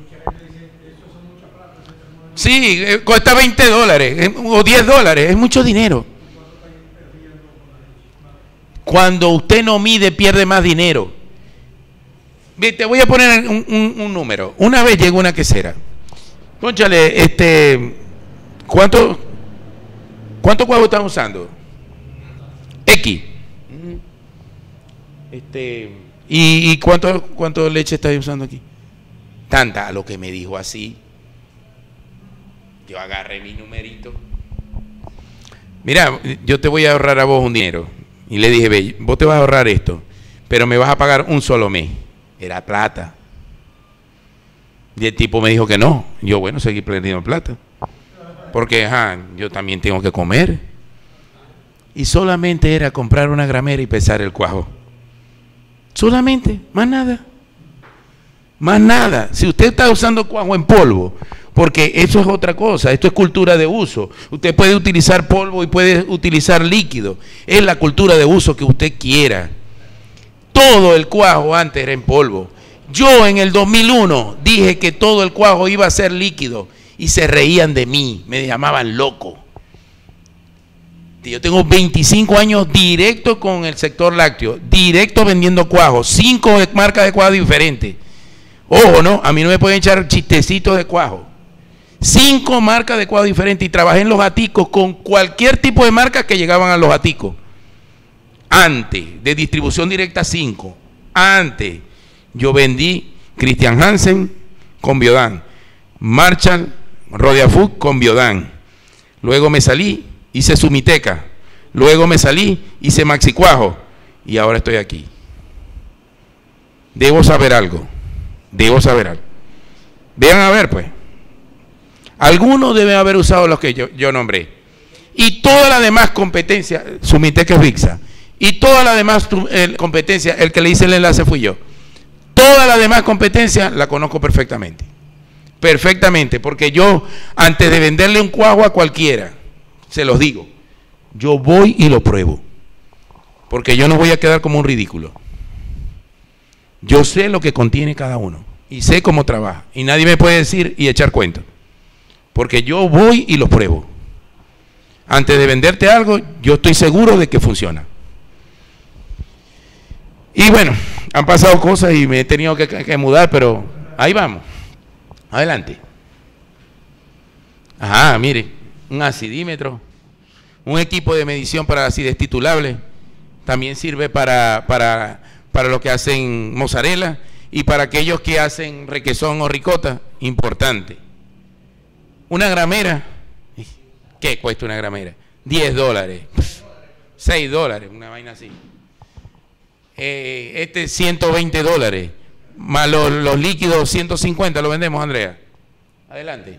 Sí, cuesta veinte dólares o diez dólares. Es mucho dinero. Cuando usted no mide, pierde más dinero. Te voy a poner un, un, un número. Una vez llegó una quesera. Cónchale, este... ¿Cuánto, cuánto cuajo están usando? X. Este, ¿Y, y cuánto, cuánto leche estáis usando aquí? Tanta. A lo que me dijo así, yo agarré mi numerito. Mira, yo te voy a ahorrar a vos un dinero. Y le dije, ve, vos te vas a ahorrar esto, pero me vas a pagar un solo mes. Era plata. Y el tipo me dijo que no. Yo, bueno, seguí perdiendo plata. Porque, ajá, yo también tengo que comer. Y solamente era comprar una gramera y pesar el cuajo. Solamente, más nada. Más nada. Si usted está usando cuajo en polvo, porque eso es otra cosa, esto es cultura de uso. Usted puede utilizar polvo y puede utilizar líquido. Es la cultura de uso que usted quiera. Todo el cuajo antes era en polvo. Yo en el dos mil uno dije que todo el cuajo iba a ser líquido y se reían de mí, me llamaban loco. Yo tengo veinticinco años directo con el sector lácteo, directo vendiendo cuajo, cinco marcas de cuajo diferentes. Ojo, ¿no? A mí no me pueden echar chistecitos de cuajo. Cinco marcas de cuajo diferentes y trabajé en los aticos con cualquier tipo de marcas que llegaban a los aticos. Antes de distribución directa cinco, antes yo vendí Christian Hansen con Biodan, Marshall, Rodia Food con Biodan. Luego me salí, hice Sumiteca. Luego me salí, hice Maxi Cuajo. Y ahora estoy aquí. Debo saber algo. Debo saber algo. Vean a ver, pues. Algunos deben haber usado los que yo, yo nombré. Y toda la demás competencia, Sumiteca es Vixa. Y toda la demás el, competencia, el que le hice el enlace fui yo. Toda la demás competencia la conozco perfectamente. Perfectamente, porque yo, antes de venderle un cuajo a cualquiera, se los digo, yo voy y lo pruebo. Porque yo no voy a quedar como un ridículo. Yo sé lo que contiene cada uno. Y sé cómo trabaja. Y nadie me puede decir y echar cuenta. Porque yo voy y lo pruebo. Antes de venderte algo, yo estoy seguro de que funciona. Y bueno, han pasado cosas y me he tenido que, que mudar, pero ahí vamos. Adelante. Ajá, mire, un acidímetro, un equipo de medición para acidez titulable, también sirve para, para, para los que hacen mozzarella y para aquellos que hacen requesón o ricota, importante. Una gramera, ¿qué cuesta una gramera? diez dólares, seis dólares, una vaina así. Eh, este ciento veinte dólares, más los, los líquidos ciento cincuenta, lo vendemos, Andrea. Adelante.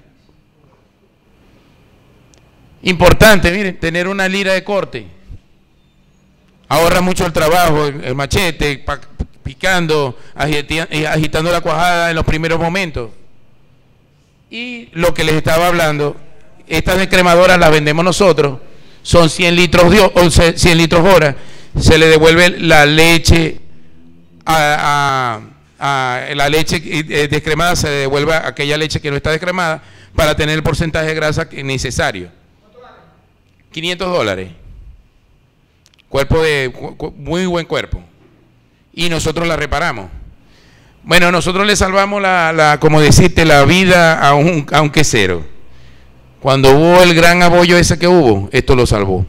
Importante, miren, tener una lira de corte. Ahorra mucho el trabajo, el, el machete, pa, picando, agitando la cuajada en los primeros momentos. Y lo que les estaba hablando, estas descremadoras las vendemos nosotros, son cien litros, cien litros hora, se le devuelve la leche a, a, a la leche descremada, se le devuelve a aquella leche que no está descremada para tener el porcentaje de grasa necesario. quinientos dólares. Cuerpo de, muy buen cuerpo. Y nosotros la reparamos. Bueno, nosotros le salvamos la, la como decirte, la vida a un, a un quesero. Cuando hubo el gran abollo ese que hubo, esto lo salvó.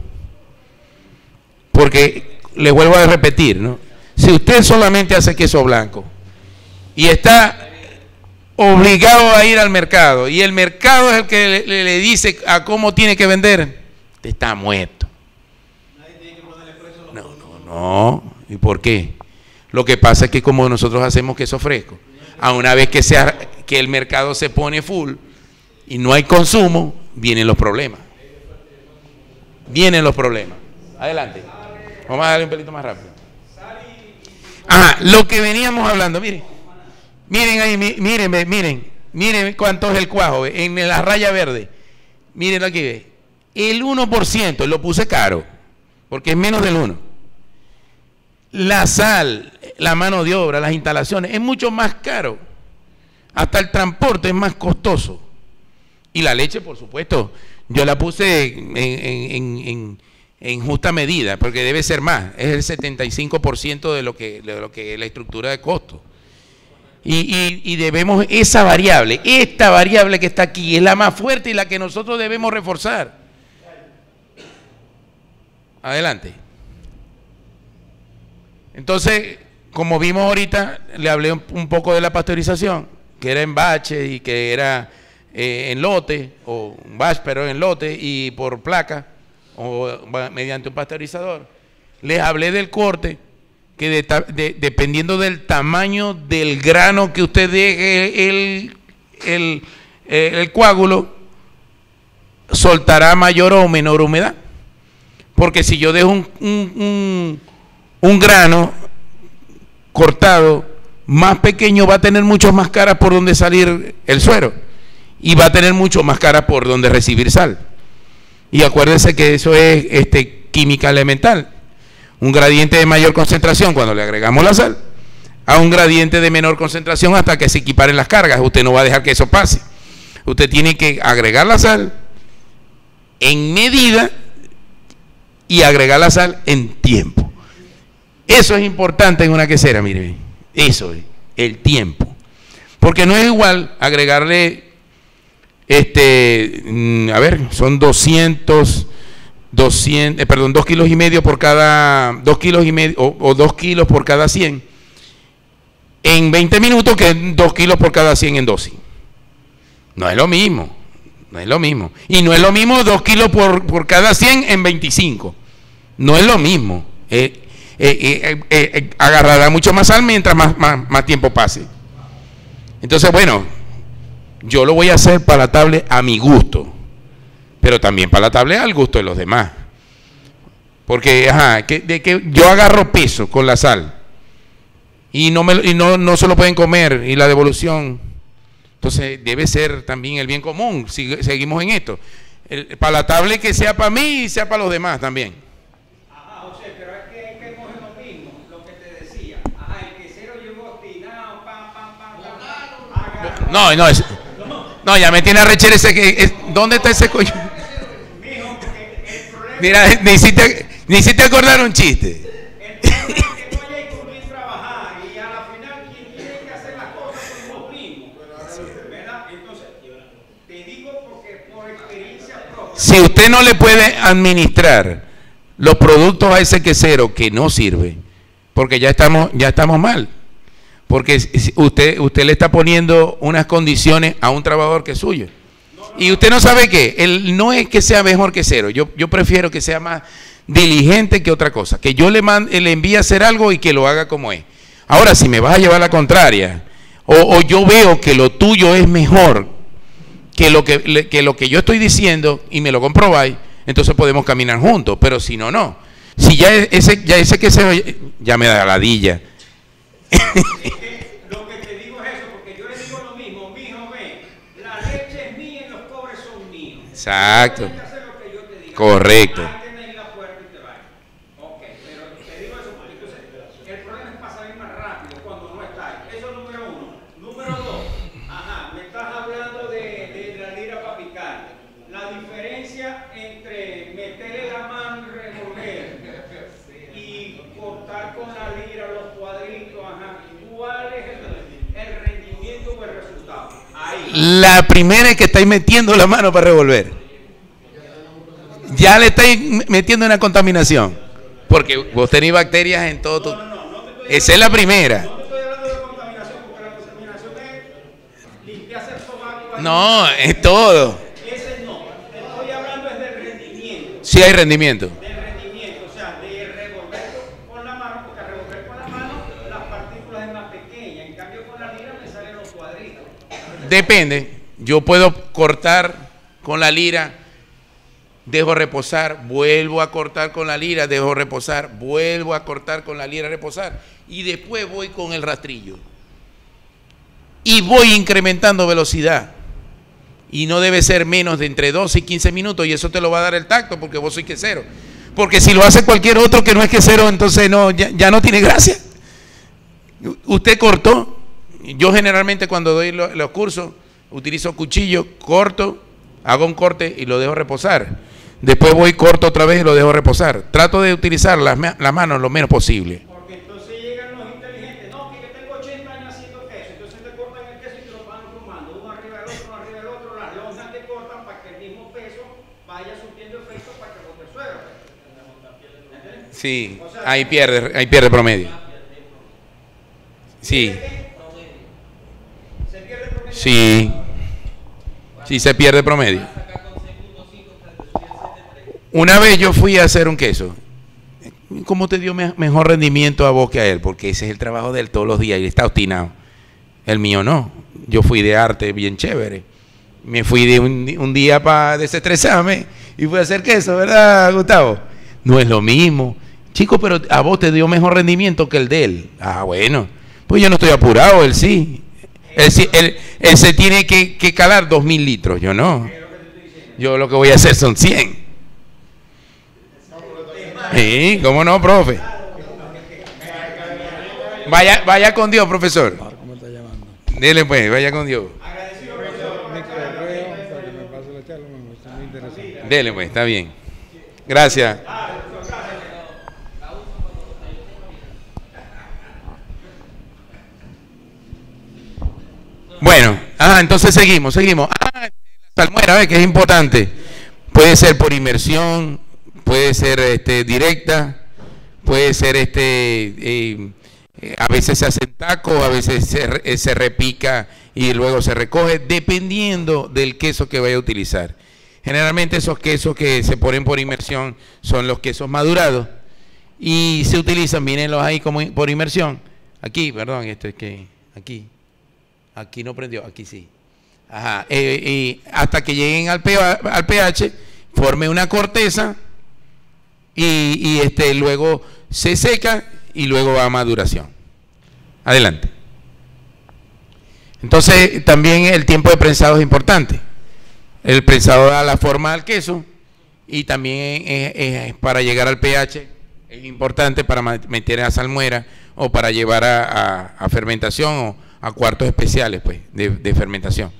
Porque, les vuelvo a repetir, ¿no? Si usted solamente hace queso blanco y está obligado a ir al mercado, y el mercado es el que le, le dice a cómo tiene que vender, te está muerto. No, no, no. ¿Y por qué? Lo que pasa es que como nosotros hacemos queso fresco, a una vez que, sea, que el mercado se pone full y no hay consumo, vienen los problemas. Vienen los problemas. Adelante. Vamos a darle un pelito más rápido. Ah, lo que veníamos hablando, miren. Miren ahí, miren, miren. Miren cuánto es el cuajo, en la raya verde. Miren aquí, ve. El uno por ciento, lo puse caro, porque es menos del uno. La sal, la mano de obra, las instalaciones, es mucho más caro. Hasta el transporte es más costoso. Y la leche, por supuesto, yo la puse en, en, en, en justa medida, porque debe ser más. Es el setenta y cinco por ciento de lo que, de lo que es la estructura de costo. Y, y, y debemos esa variable, esta variable que está aquí, es la más fuerte y la que nosotros debemos reforzar. Adelante. Entonces, como vimos ahorita, le hablé un, un poco de la pasteurización, que era en bache y que era eh, en lote, o un batch, pero en lote y por placa, o mediante un pasteurizador. Les hablé del corte, que de, de, dependiendo del tamaño del grano que usted deje el, el, el, el coágulo, soltará mayor o menor humedad. Porque si yo dejo un, un, un, un grano cortado más pequeño, va a tener mucho más caras por donde salir el suero y va a tener mucho más caras por donde recibir sal. Y acuérdense que eso es este, química elemental. Un gradiente de mayor concentración cuando le agregamos la sal, a un gradiente de menor concentración hasta que se equiparen las cargas. Usted no va a dejar que eso pase. Usted tiene que agregar la sal en medida y agregar la sal en tiempo. Eso es importante en una quesera, mire, eso es, el tiempo. Porque no es igual agregarle, este, a ver, son doscientos, doscientos, eh, perdón, dos kilos y medio por cada, dos kilos y medio, o, o dos kilos por cada cien, en veinte minutos que dos kilos por cada cien en dosis. No es lo mismo, no es lo mismo. Y no es lo mismo dos kilos por, por cada cien en veinticinco. No es lo mismo. Eh, eh, eh, eh, eh, agarrará mucho más sal mientras más, más, más tiempo pase. Entonces, bueno, yo lo voy a hacer palatable a mi gusto, pero también palatable al gusto de los demás. Porque, ajá, que, de que yo agarro peso con la sal y no, me, y no, no se lo pueden comer, y la devolución. Entonces, debe ser también el bien común. Si seguimos en esto, el palatable que sea para mí y sea para los demás también. Ajá, José, pero es que, es que coge lo mismo, lo que te decía. Ajá, el quesero llegó obstinado, pam, pam, pam, pam. No, no, es, no, ya me tiene arrechera ese que es, ¿dónde está ese coño? Mira, ni si te, ni si te acordar un chiste. El problema es que no hay con quién trabajar y a la final quien tiene que hacer las cosas son los mismos, ¿verdad? Entonces, te digo porque por experiencia propia. Si usted no le puede administrar los productos a ese quesero que no sirve, porque ya estamos, ya estamos mal. Porque usted, usted le está poniendo unas condiciones a un trabajador que es suyo. Y usted no sabe qué, él no es que sea mejor quesero, yo, yo prefiero que sea más diligente que otra cosa, que yo le, mande, le envíe a hacer algo y que lo haga como es. Ahora, si me vas a llevar la contraria, o, o yo veo que lo tuyo es mejor que lo que, que lo que yo estoy diciendo y me lo comprobáis, entonces podemos caminar juntos, pero si no, no. Si ya ese, ya ese quesero ya me da ladilla. Es que lo que te digo es eso, porque yo le digo lo mismo, mijo, ve, la leche es mía y los cobres son míos. Exacto. Tienes que hacer lo que yo te diga. Correcto. Ahí tenéis la puerta y te vayas. Ok, pero te digo eso porque entonces el problema es para salir más rápido cuando no está ahí. Eso es número uno. Número dos, ajá, me estás hablando de, de la lira para picar. La diferencia entre meterle la mano y revolver y cortar con la lira los cuadritos, ajá, ¿cuál es el, el rendimiento o el resultado? Ahí. La primera es que estáis metiendo la mano para revolver. Ya le estáis metiendo una contaminación. Porque vos tenéis bacterias en todo tu... No, no, no, no te estoy Esa es la primera. No te estoy hablando de contaminación, porque la contaminación es limpiarse el sobaco. ahí. No, es todo. Ese no. Estoy hablando es del rendimiento. Sí hay rendimiento. Del rendimiento, o sea, de revolver con la mano, porque al revolver con la mano las partículas es más pequeña. En cambio con la lira me salen los cuadritos. Depende. Yo puedo cortar con la lira, dejo reposar, vuelvo a cortar con la lira, dejo reposar, vuelvo a cortar con la lira, reposar, y después voy con el rastrillo. Y voy incrementando velocidad. Y no debe ser menos de entre doce y quince minutos, y eso te lo va a dar el tacto, porque vos sois quesero. Porque si lo hace cualquier otro que no es quesero, entonces no, ya, ya no tiene gracia. Usted cortó. Yo generalmente cuando doy los, los cursos, utilizo cuchillo, corto, hago un corte y lo dejo reposar. Después voy, corto otra vez y lo dejo reposar. Trato de utilizar las la manos lo menos posible. Porque entonces llegan los inteligentes, no, que yo tengo ochenta años haciendo queso, entonces te cortan el queso y te lo van cromando, uno arriba del otro, uno arriba del otro, las lonjas te cortan para que el mismo peso vaya surtiendo efecto para que bote el suero. ¿Entiendes? Sí, ahí pierde, ahí pierde promedio. Sí, ¿Se pierde promedio? sí, sí se pierde promedio. Una vez yo fui a hacer un queso. ¿Cómo te dio me mejor rendimiento a vos que a él? Porque ese es el trabajo de él todos los días y está obstinado. El mío no. Yo fui de arte bien chévere. Me fui de un, un día para desestresarme y fui a hacer queso, ¿verdad, Gustavo? No es lo mismo. Chico, pero a vos te dio mejor rendimiento que el de él. Ah, bueno. Pues yo no estoy apurado, él sí. Él, sí, él, él se tiene que, que calar dos mil litros, yo no. Yo lo que voy a hacer son cien. Sí, ¿cómo no, profe? Vaya, vaya con Dios, profesor. ¿Cómo está llamando? Dele pues, vaya con Dios. Mi correo para que me pase la charla, me gusta, muy interesante. Dele pues, está bien. Gracias. Bueno, ah, entonces seguimos, seguimos. Ah, la salmuera, ¿ves? Que es importante. Puede ser por inmersión, puede ser este, directa, puede ser este, eh, eh, a veces se hacen tacos, a veces se, eh, se repica y luego se recoge, dependiendo del queso que vaya a utilizar. Generalmente esos quesos que se ponen por inmersión son los quesos madurados y se utilizan, mírenlos ahí como por inmersión. Aquí, perdón, esto es que, aquí, aquí no prendió, aquí sí. Ajá, eh, y hasta que lleguen al pH, al pH forme una corteza y, y este, luego se seca y luego va a maduración. Adelante. Entonces también el tiempo de prensado es importante. El prensado da la forma al queso y también es, es, para llegar al pH es importante para meter a salmuera o para llevar a, a, a fermentación o a cuartos especiales pues, de, de fermentación.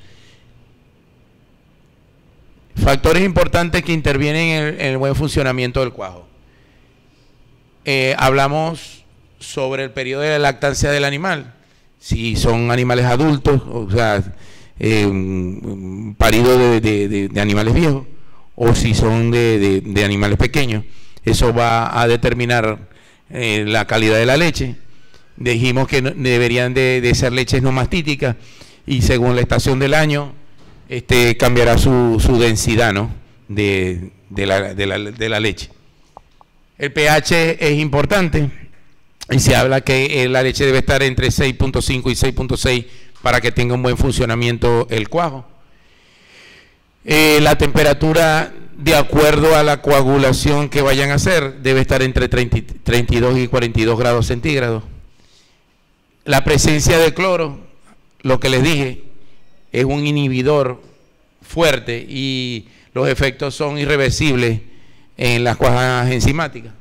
Factores importantes que intervienen en el, en el buen funcionamiento del cuajo. Eh, hablamos sobre el periodo de lactancia del animal. Si son animales adultos, o sea, eh, un parido de, de, de, de animales viejos, o si son de, de, de animales pequeños. Eso va a determinar eh, la calidad de la leche. Dijimos que no, deberían de, de ser leches no mastíticas y según la estación del año este, cambiará su, su densidad, ¿no? de, de, la, de, la, de la leche. El pH es importante y se habla que la leche debe estar entre seis punto cinco y seis punto seis para que tenga un buen funcionamiento el cuajo. Eh, la temperatura, de acuerdo a la coagulación que vayan a hacer, debe estar entre treinta, treinta y dos y cuarenta y dos grados centígrados. La presencia de cloro, lo que les dije, es un inhibidor fuerte y los efectos son irreversibles en las cuajas enzimáticas.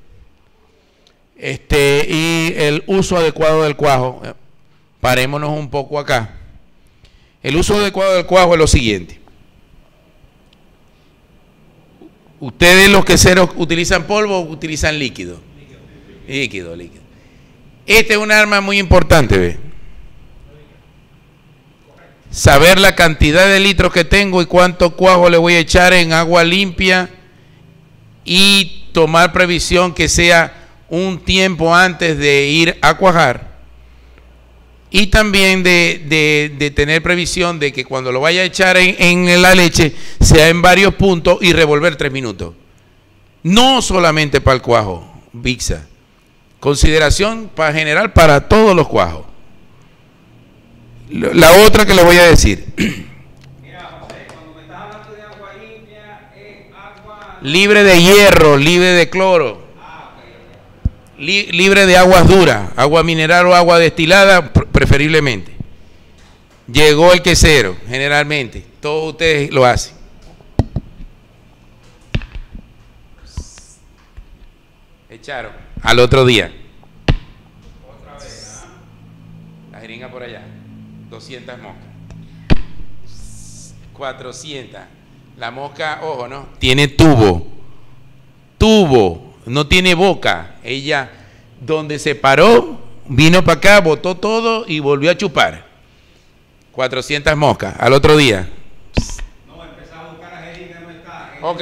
Este, y el uso adecuado del cuajo, parémonos un poco acá. El uso adecuado del cuajo es lo siguiente. Ustedes los queseros utilizan polvo o utilizan líquido. Líquido, líquido. Este es un arma muy importante, ¿ve? Saber la cantidad de litros que tengo y cuánto cuajo le voy a echar en agua limpia y tomar previsión que sea un tiempo antes de ir a cuajar y también de, de, de tener previsión de que cuando lo vaya a echar en, en la leche sea en varios puntos y revolver tres minutos. No solamente para el cuajo, Vixa. Consideración para general para todos los cuajos. La otra que les voy a decir. Mira, José, cuando me estás hablando de agua limpia, es agua... Libre de hierro, libre de cloro. Ah, ok, ok. Li libre de aguas duras, agua mineral o agua destilada, pr preferiblemente. Llegó el quesero, generalmente. Todos ustedes lo hacen. Echaron. Al otro día. Otra vez, ¿ah? La jeringa por allá. doscientas moscas. cuatrocientas. La mosca, ojo, ¿no? Tiene tubo. Tubo. No tiene boca. Ella, donde se paró, vino para acá, botó todo y volvió a chupar. cuatrocientas moscas. Al otro día. No, empezaba a buscar la jeringa, no está. Ok.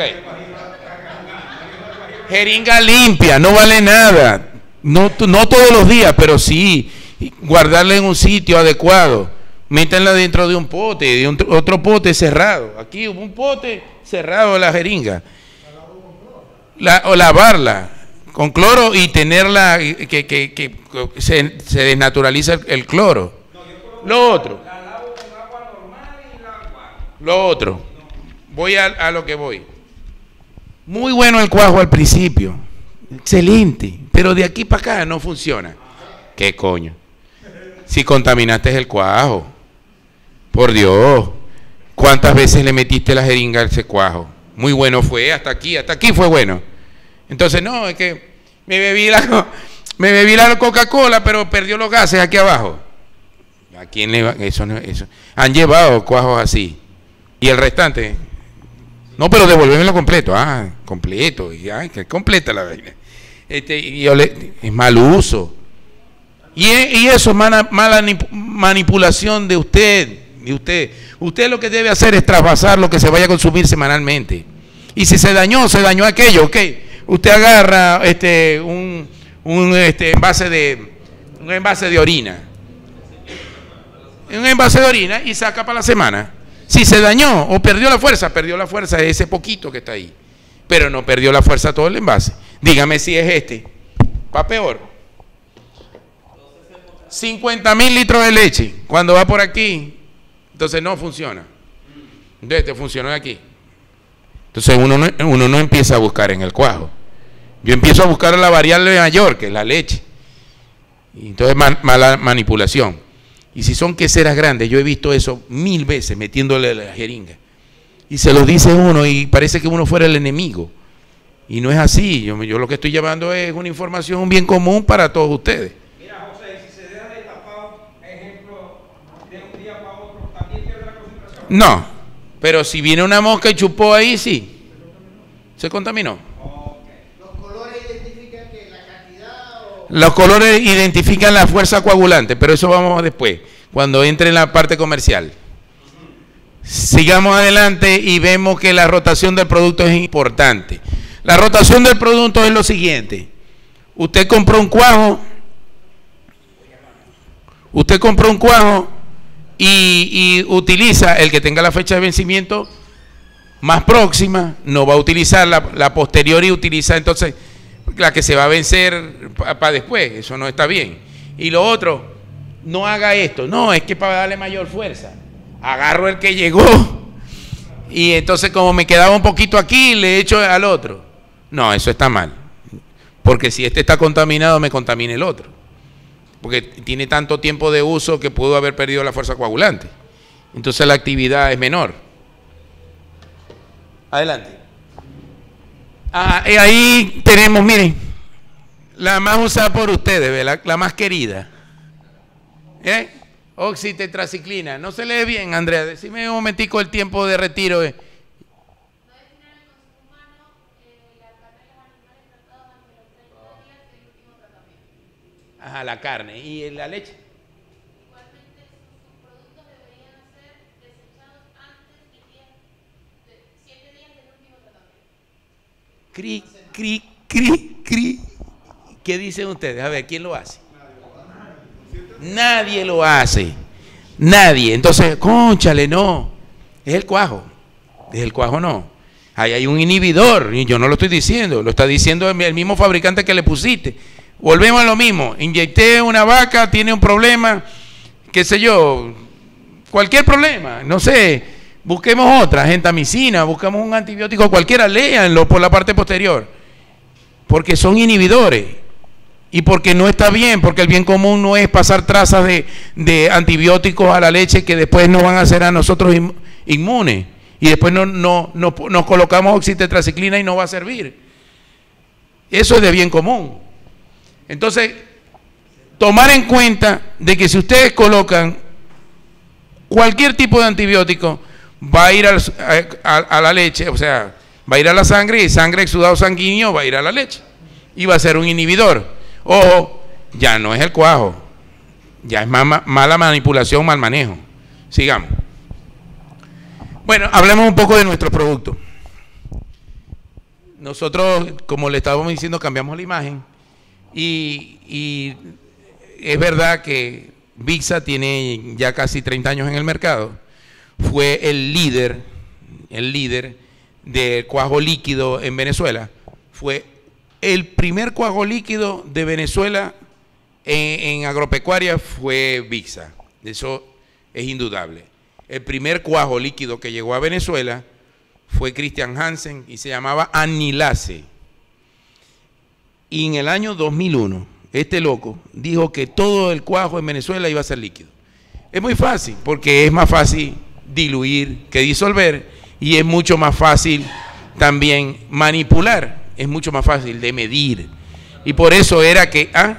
Jeringa limpia, no vale nada. No, no todos los días, pero sí guardarla en un sitio adecuado. Métanla dentro de un pote, de un, otro pote cerrado. Aquí un pote cerrado la jeringa. La, o lavarla con cloro y tenerla que, que, que, que se, se desnaturaliza el, el cloro. Lo otro. La lavo con agua normal y la agua. Lo otro. Voy a, a lo que voy. Muy bueno el cuajo al principio. Excelente. Pero de aquí para acá no funciona. ¿Qué coño? Si contaminaste el cuajo. Por Dios. ¿Cuántas veces le metiste la jeringa a ese cuajo? Muy bueno fue. Hasta aquí. Hasta aquí fue bueno. Entonces, no, es que me bebí la, me bebí la Coca-Cola, pero perdió los gases aquí abajo. ¿A quién le va? Eso no, eso. Han llevado cuajos así. ¿Y el restante? No, pero devolvémelo completo. Ah, completo. Y, ay, que completa la vaina. Este, y yo le, es mal uso. Y, y eso es mala, mala manipulación de usted, de usted. Usted lo que debe hacer es trasvasar lo que se vaya a consumir semanalmente. Y si se dañó, se dañó aquello, ok. Usted agarra este, un, un este, envase de un envase de orina. Un envase de orina y saca para la semana. Si se dañó o perdió la fuerza, perdió la fuerza de ese poquito que está ahí. Pero no perdió la fuerza todo el envase. Dígame si es este. Pa' peor. cincuenta mil litros de leche. Cuando va por aquí, entonces no funciona. Entonces te funcionó aquí. Entonces uno no, uno no empieza a buscar en el cuajo. Yo empiezo a buscar la variable mayor, que es la leche. Y entonces man, mala manipulación. Y si son queseras grandes, yo he visto eso mil veces metiéndole la jeringa. Y se lo dice uno y parece que uno fuera el enemigo. Y no es así. Yo, yo lo que estoy llevando es una información, un bien común para todos ustedes. Mira, José, si se deja destapado, ejemplo, de un día para otro, ¿también pierde la concentración? No, pero si viene una mosca y chupó ahí, sí. Se contaminó. ¿Los colores identifican que la cantidad o...? Los colores identifican la fuerza coagulante, pero eso vamos después, cuando entre en la parte comercial. Sigamos adelante y vemos que la rotación del producto es importante. La rotación del producto es lo siguiente. Usted compró un cuajo, usted compró un cuajo y, y utiliza el que tenga la fecha de vencimiento más próxima, no va a utilizar la, la posterior y utiliza entonces la que se va a vencer para pa después. Eso no está bien. Y lo otro, no haga esto. No, es que para darle mayor fuerza. Agarro el que llegó y entonces como me quedaba un poquito aquí, le echo al otro. No, eso está mal. Porque si este está contaminado, me contamina el otro. porque tiene tanto tiempo de uso que pudo haber perdido la fuerza coagulante. Entonces la actividad es menor. Adelante. Ah, y ahí tenemos, miren, la más usada por ustedes, ¿verdad? La más querida. ¿Eh? Oxitetraciclina. No se lee bien, Andrea. Decime un momentico el tiempo de retiro. ¿Eh? Ajá, la carne. ¿Y la leche? Igualmente, sus productos deberían ser desechados antes de siete días del último tratamiento. Cri, cri, cri, cri. ¿Qué dicen ustedes? A ver, ¿quién lo hace? Nadie lo hace. Nadie. Entonces, cónchale, no. Es el cuajo. Es el cuajo, no. Ahí hay un inhibidor. Y yo no lo estoy diciendo. Lo está diciendo el mismo fabricante que le pusiste. Volvemos a lo mismo. Inyecté una vaca, tiene un problema, qué sé yo, cualquier problema, no sé, busquemos otra, gentamicina, buscamos un antibiótico cualquiera, léanlo por la parte posterior, porque son inhibidores y porque no está bien, porque el bien común no es pasar trazas de, de antibióticos a la leche que después nos van a hacer a nosotros inmunes y después no, no, no, nos colocamos oxitetraciclina y no va a servir. Eso es de bien común. Entonces, tomar en cuenta de que si ustedes colocan cualquier tipo de antibiótico, va a ir al, a, a la leche, o sea, va a ir a la sangre y sangre exudado sanguíneo va a ir a la leche y va a ser un inhibidor. Ojo, ya no es el cuajo, ya es ma mala manipulación, mal manejo. Sigamos. Bueno, hablemos un poco de nuestro producto. Nosotros, como le estábamos diciendo, cambiamos la imagen. Y, y es verdad que Vixa tiene ya casi treinta años en el mercado. Fue el líder, el líder del cuajo líquido en Venezuela. Fue el primer cuajo líquido de Venezuela en, en agropecuaria fue Vixa. Eso es indudable. El primer cuajo líquido que llegó a Venezuela fue Christian Hansen y se llamaba Anilase. Y en el año dos mil uno, este loco dijo que todo el cuajo en Venezuela iba a ser líquido. Es muy fácil, porque es más fácil diluir que disolver y es mucho más fácil también manipular, es mucho más fácil de medir. Y por eso era que... ¿ah?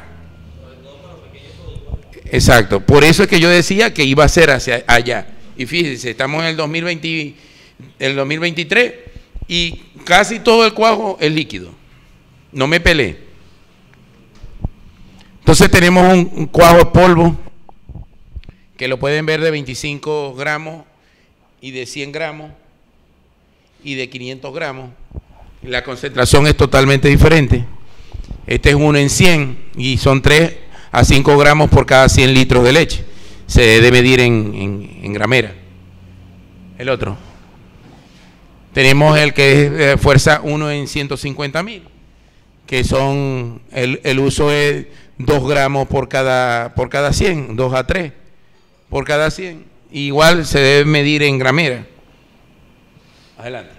Exacto, por eso es que yo decía que iba a ser hacia allá. Y fíjense, estamos en el dos mil veinte, el dos mil veintitrés y casi todo el cuajo es líquido. No me peleé. Entonces tenemos un, un cuajo polvo que lo pueden ver de veinticinco gramos y de cien gramos y de quinientos gramos. La concentración es totalmente diferente. Este es uno en cien y son tres a cinco gramos por cada cien litros de leche. Se debe medir en, en, en gramera. El otro. Tenemos el que es de fuerza uno en ciento cincuenta mil. Que son, el, el uso es dos gramos por cada, por cada cien, dos a tres por cada cien. Igual se debe medir en gramera. Adelante.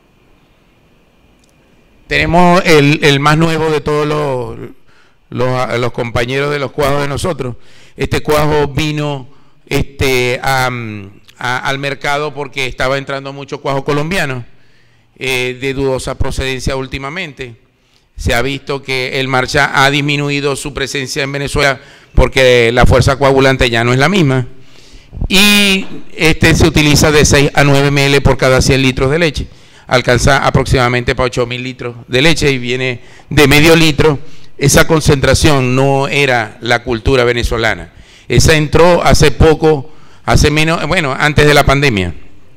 Tenemos el, el más nuevo de todos los, los, los compañeros de los cuajos de nosotros. Este cuajo vino este, a, a, al mercado porque estaba entrando mucho cuajo colombiano eh, de dudosa procedencia últimamente. Se ha visto que el Marcha ha disminuido su presencia en Venezuela porque la fuerza coagulante ya no es la misma. Y este se utiliza de seis a nueve mililitros por cada cien litros de leche. Alcanza aproximadamente para ocho mil litros de leche y viene de medio litro. Esa concentración no era la cultura venezolana. Esa entró hace poco, hace menos, bueno, antes de la pandemia.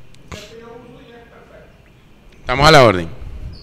Estamos a la orden.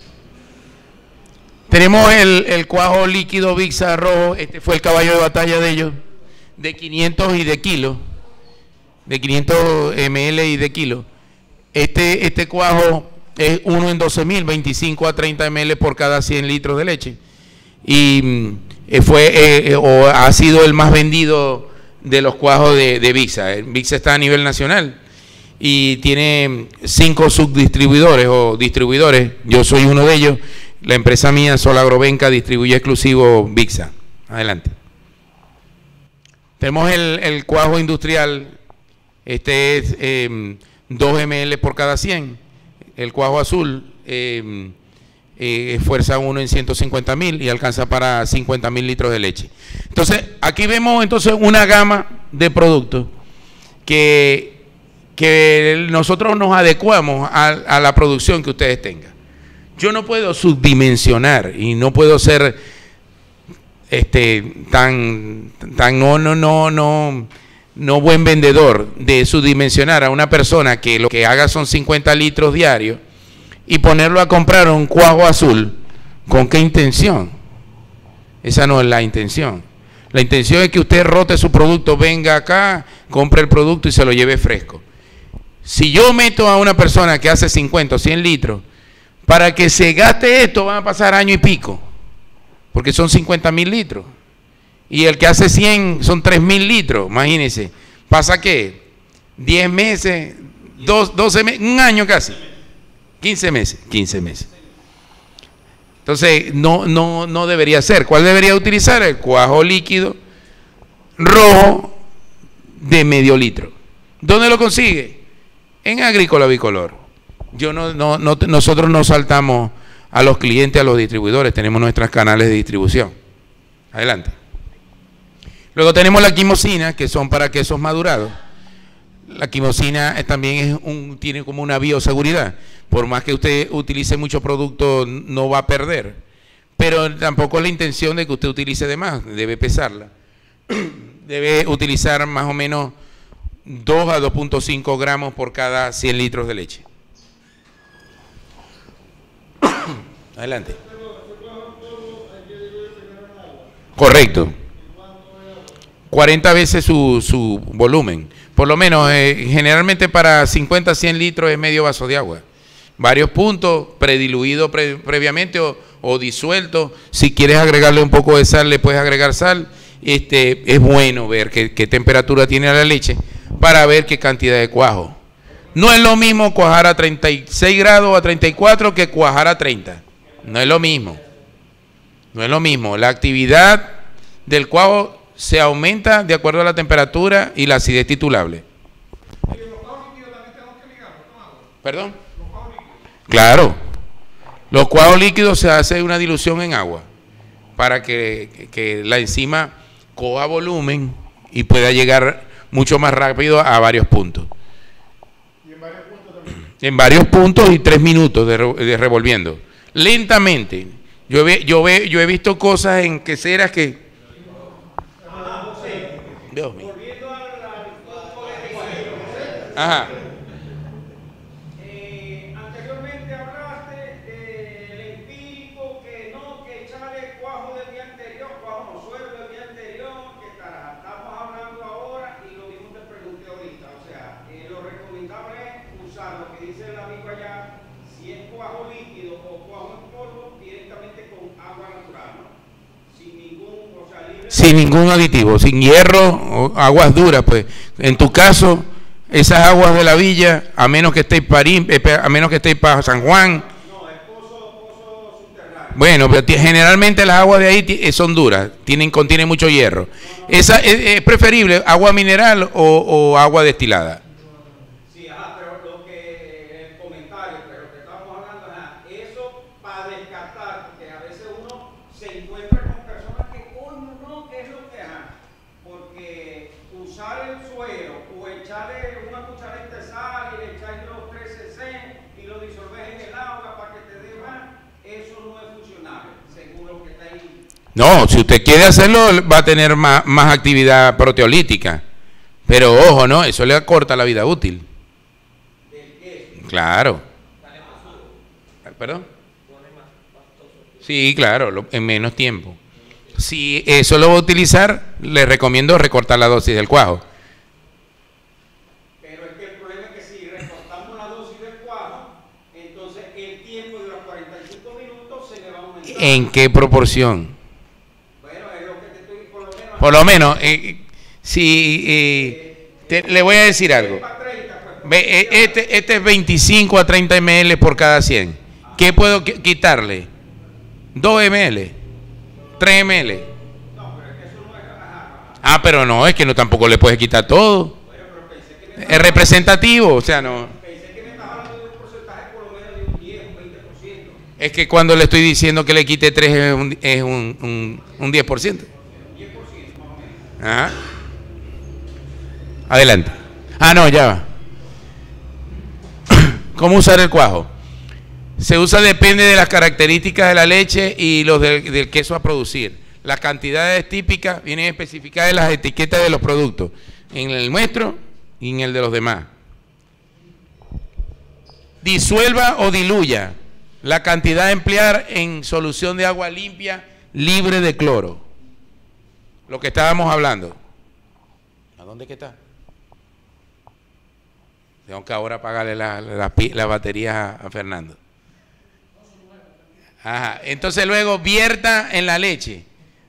Tenemos el, el cuajo líquido Vixa rojo, este fue el caballo de batalla de ellos, de quinientos y de kilo, de quinientos mililitros y de kilo. Este, este cuajo es uno en doce mil, veinticinco a treinta mililitros por cada cien litros de leche. Y eh, fue eh, o ha sido el más vendido de los cuajos de, de Vixa. Vixa está a nivel nacional y tiene cinco subdistribuidores o distribuidores. Yo soy uno de ellos. La empresa mía, Solagrovenca, distribuye exclusivo Vixa. Adelante. Tenemos el, el cuajo industrial, este es eh, dos mililitros por cada cien. El cuajo azul eh, eh, fuerza uno en ciento cincuenta mil y alcanza para cincuenta mil litros de leche. Entonces, aquí vemos entonces una gama de productos que, que nosotros nos adecuamos a, a la producción que ustedes tengan. Yo no puedo subdimensionar y no puedo ser este tan tan no no no no no buen vendedor de subdimensionar a una persona que lo que haga son cincuenta litros diarios y ponerlo a comprar un cuajo azul. ¿Con qué intención? Esa no es la intención. La intención es que usted rote su producto, venga acá, compre el producto y se lo lleve fresco. Si yo meto a una persona que hace cincuenta o cien litros, para que se gaste esto van a pasar año y pico, porque son cincuenta mil litros. Y el que hace cien son tres mil litros, imagínense. ¿Pasa qué? diez meses, dos, doce meses, un año casi. quince meses, quince meses. Entonces, no, no, no debería ser. ¿Cuál debería utilizar? El cuajo líquido rojo de medio litro. ¿Dónde lo consigue? En Agrícola Bicolor. Yo no, no, no, nosotros no saltamos a los clientes, a los distribuidores, tenemos nuestros canales de distribución. Adelante. Luego tenemos la quimosina, que son para quesos madurados. La quimosina también es un, tiene como una bioseguridad. Por más que usted utilice mucho producto, no va a perder. Pero tampoco es la intención de que usted utilice de más, debe pesarla. Debe utilizar más o menos dos a dos punto cinco gramos por cada cien litros de leche. Adelante. Correcto. cuarenta veces su, su volumen. Por lo menos, eh, generalmente para cincuenta a cien litros es medio vaso de agua. Varios puntos, prediluido pre, previamente o, o disuelto. Si quieres agregarle un poco de sal, le puedes agregar sal. Este, es bueno ver qué, qué temperatura tiene la leche para ver qué cantidad de cuajo. No es lo mismo cuajar a treinta y seis grados o a treinta y cuatro que cuajar a treinta. No es lo mismo. No es lo mismo. La actividad del cuajo se aumenta de acuerdo a la temperatura y la acidez titulable. ¿Y los cuajos líquidos también tenemos que ligarlos con agua? ¿Perdón? Los cuajos líquidos. Claro. Los cuajos líquidos se hace una dilución en agua para que, que, que la enzima coja volumen y pueda llegar mucho más rápido a varios puntos. ¿Y en varios puntos también? En varios puntos y tres minutos de, de revolviendo. Lentamente. Yo he, yo, he, yo he visto cosas en queseras que... Dios mío. Ajá. Eh, anteriormente hablaste del empírico, que no, que echarle cuajo del día anterior, cuajo no suelo del día anterior, que tal. Estamos hablando ahora y lo mismo te pregunté ahorita. O sea, eh, lo recomendable es usar lo que dice el amigo allá, si es cuajo líquido o cuajo en polvo, directamente con agua natural, ¿no? Sin ningún, o sea, libre. Sin ningún aditivo, sin hierro, o aguas duras, pues. En tu caso, esas aguas de la villa, a menos que estéis para a menos que estéis para San Juan. No, es pozo, pozo subterráneo. Bueno, pero generalmente las aguas de ahí son duras, tienen, contienen mucho hierro. Esa es, es preferible agua mineral o, o agua destilada. Sí, ajá, pero lo que el comentario, pero que estamos hablando, ajá, eso para descartar, porque a veces uno se encuentra con personas que, coño, no, ¿qué es lo que ajá? Porque usar el suero o echarle una cucharadita de sal y le echáis los tres ce ce y lo disolves en el agua para que te dé más, eso no es funcionable, según lo que está ahí. No, si usted quiere hacerlo, va a tener más, más actividad proteolítica. Pero ojo, ¿no? Eso le acorta la vida útil. Claro. ¿Perdón? Sí, claro, lo, en menos tiempo. Si eso lo va a utilizar, le recomiendo recortar la dosis del cuajo. Pero es que el problema es que si recortamos la dosis del cuajo, entonces el tiempo de los cuarenta y cinco minutos se le va a aumentar. ¿En qué proporción? Bueno, es lo que te estoy, por lo menos... Por lo menos, eh, si eh, te, le voy a decir algo. Ve, eh, este, este es veinticinco a treinta mililitros por cada cien. ¿Qué puedo quitarle? dos mililitros, tres mililitros. Ah, pero no, es que no tampoco le puedes quitar todo. Es representativo, o sea, no. Pensé que me estabas hablando de un porcentaje por lo menos de un diez, un veinte por ciento. Es que cuando le estoy diciendo que le quite tres es un, es un, un, un diez por ciento. diez por ciento más o menos. Ajá. Adelante. Ah, no, ya va. ¿Cómo usar el cuajo? Se usa depende de las características de la leche y los del, del queso a producir. Las cantidades típicas vienen especificadas en las etiquetas de los productos, en el nuestro y en el de los demás. Disuelva o diluya la cantidad a emplear en solución de agua limpia libre de cloro. Lo que estábamos hablando. ¿A dónde que está? Tengo que ahora pagarle las la, la, la baterías a, a Fernando. Ajá. Entonces luego vierta en la leche,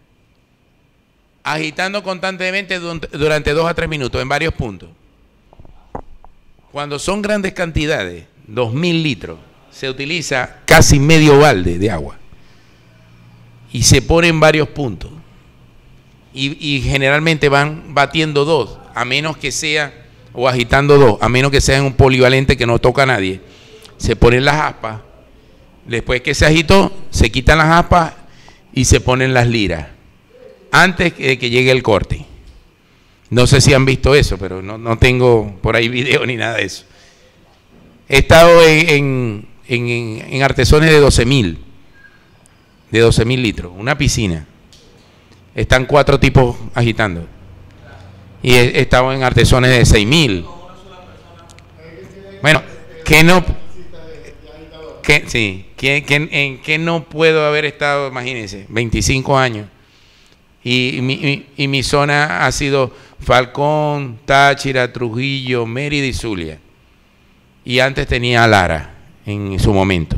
agitando constantemente durante dos a tres minutos en varios puntos. Cuando son grandes cantidades, dos mil litros, se utiliza casi medio balde de agua y se pone en varios puntos y, y generalmente van batiendo dos, a menos que sea, o agitando dos, a menos que sea en un polivalente que no toca a nadie. Se ponen las aspas, después que se agitó, se quitan las aspas y se ponen las liras antes de que llegue el corte. No sé si han visto eso, pero no, no tengo por ahí video ni nada de eso. He estado en, en, en, en artesones de doce mil, de doce mil litros, una piscina. Están cuatro tipos agitando. Y he, he estado en artesones de seis mil. Bueno, que no... Que, sí, que, que, en que no puedo haber estado, imagínense, veinticinco años. Y, y, mi, y mi zona ha sido Falcón, Táchira, Trujillo, Mérida y Zulia. Y antes tenía Lara en su momento.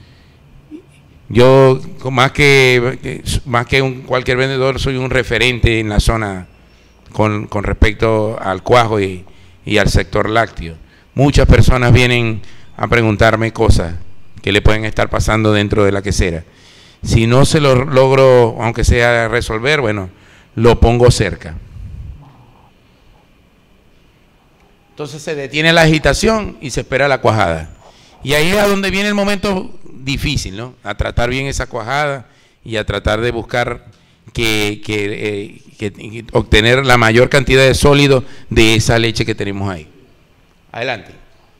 Yo, más que, más que un, cualquier vendedor, soy un referente en la zona con, con respecto al cuajo y, y al sector lácteo. Muchas personas vienen a preguntarme cosas que le pueden estar pasando dentro de la quesera. Si no se lo logro, aunque sea resolver, bueno, lo pongo cerca. Entonces se detiene la agitación y se espera la cuajada. Y ahí es a donde viene el momento difícil, ¿no? A tratar bien esa cuajada y a tratar de buscar que, que, eh, que, que obtener la mayor cantidad de sólido de esa leche que tenemos ahí. Adelante.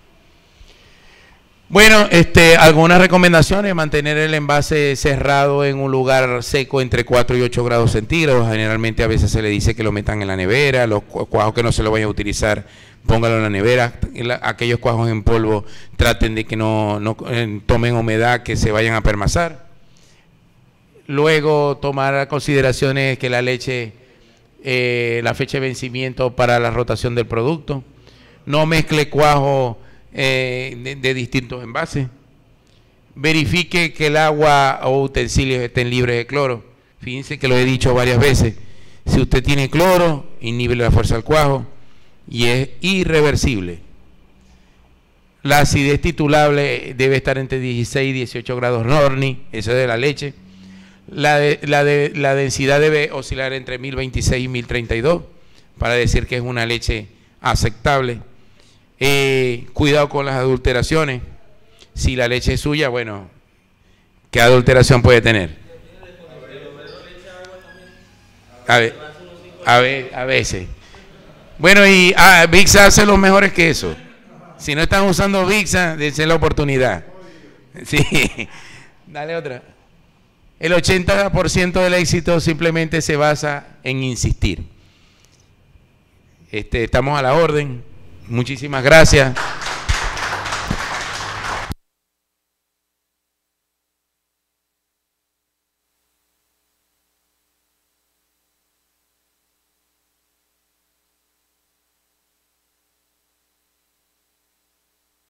Bueno, este, algunas recomendaciones: mantener el envase cerrado en un lugar seco entre cuatro y ocho grados centígrados. Generalmente a veces se le dice que lo metan en la nevera. Los cuajos que no se lo vayan a utilizar, póngalo en la nevera. Aquellos cuajos en polvo, traten de que no, no eh, tomen humedad, que se vayan a permasar. Luego tomar consideraciones que la leche, eh, la fecha de vencimiento para la rotación del producto. No mezcle cuajo Eh, de, de distintos envases. Verifique que el agua o utensilios estén libres de cloro. Fíjense que lo he dicho varias veces: si usted tiene cloro, inhibe la fuerza del cuajo y es irreversible. La acidez titulable debe estar entre dieciséis y dieciocho grados Norni, eso es de la leche. La, de, la, de, la densidad debe oscilar entre mil veintiséis y mil treinta y dos para decir que es una leche aceptable. Eh, cuidado con las adulteraciones. Si la leche es suya, bueno, ¿qué adulteración puede tener? A ver, a, ver, a veces. Bueno, y ah, Vixa hace los mejores que eso. Si no están usando Vixa, dense la oportunidad. Sí, dale otra. El ochenta por ciento del éxito simplemente se basa en insistir. Este, estamos a la orden. Muchísimas gracias.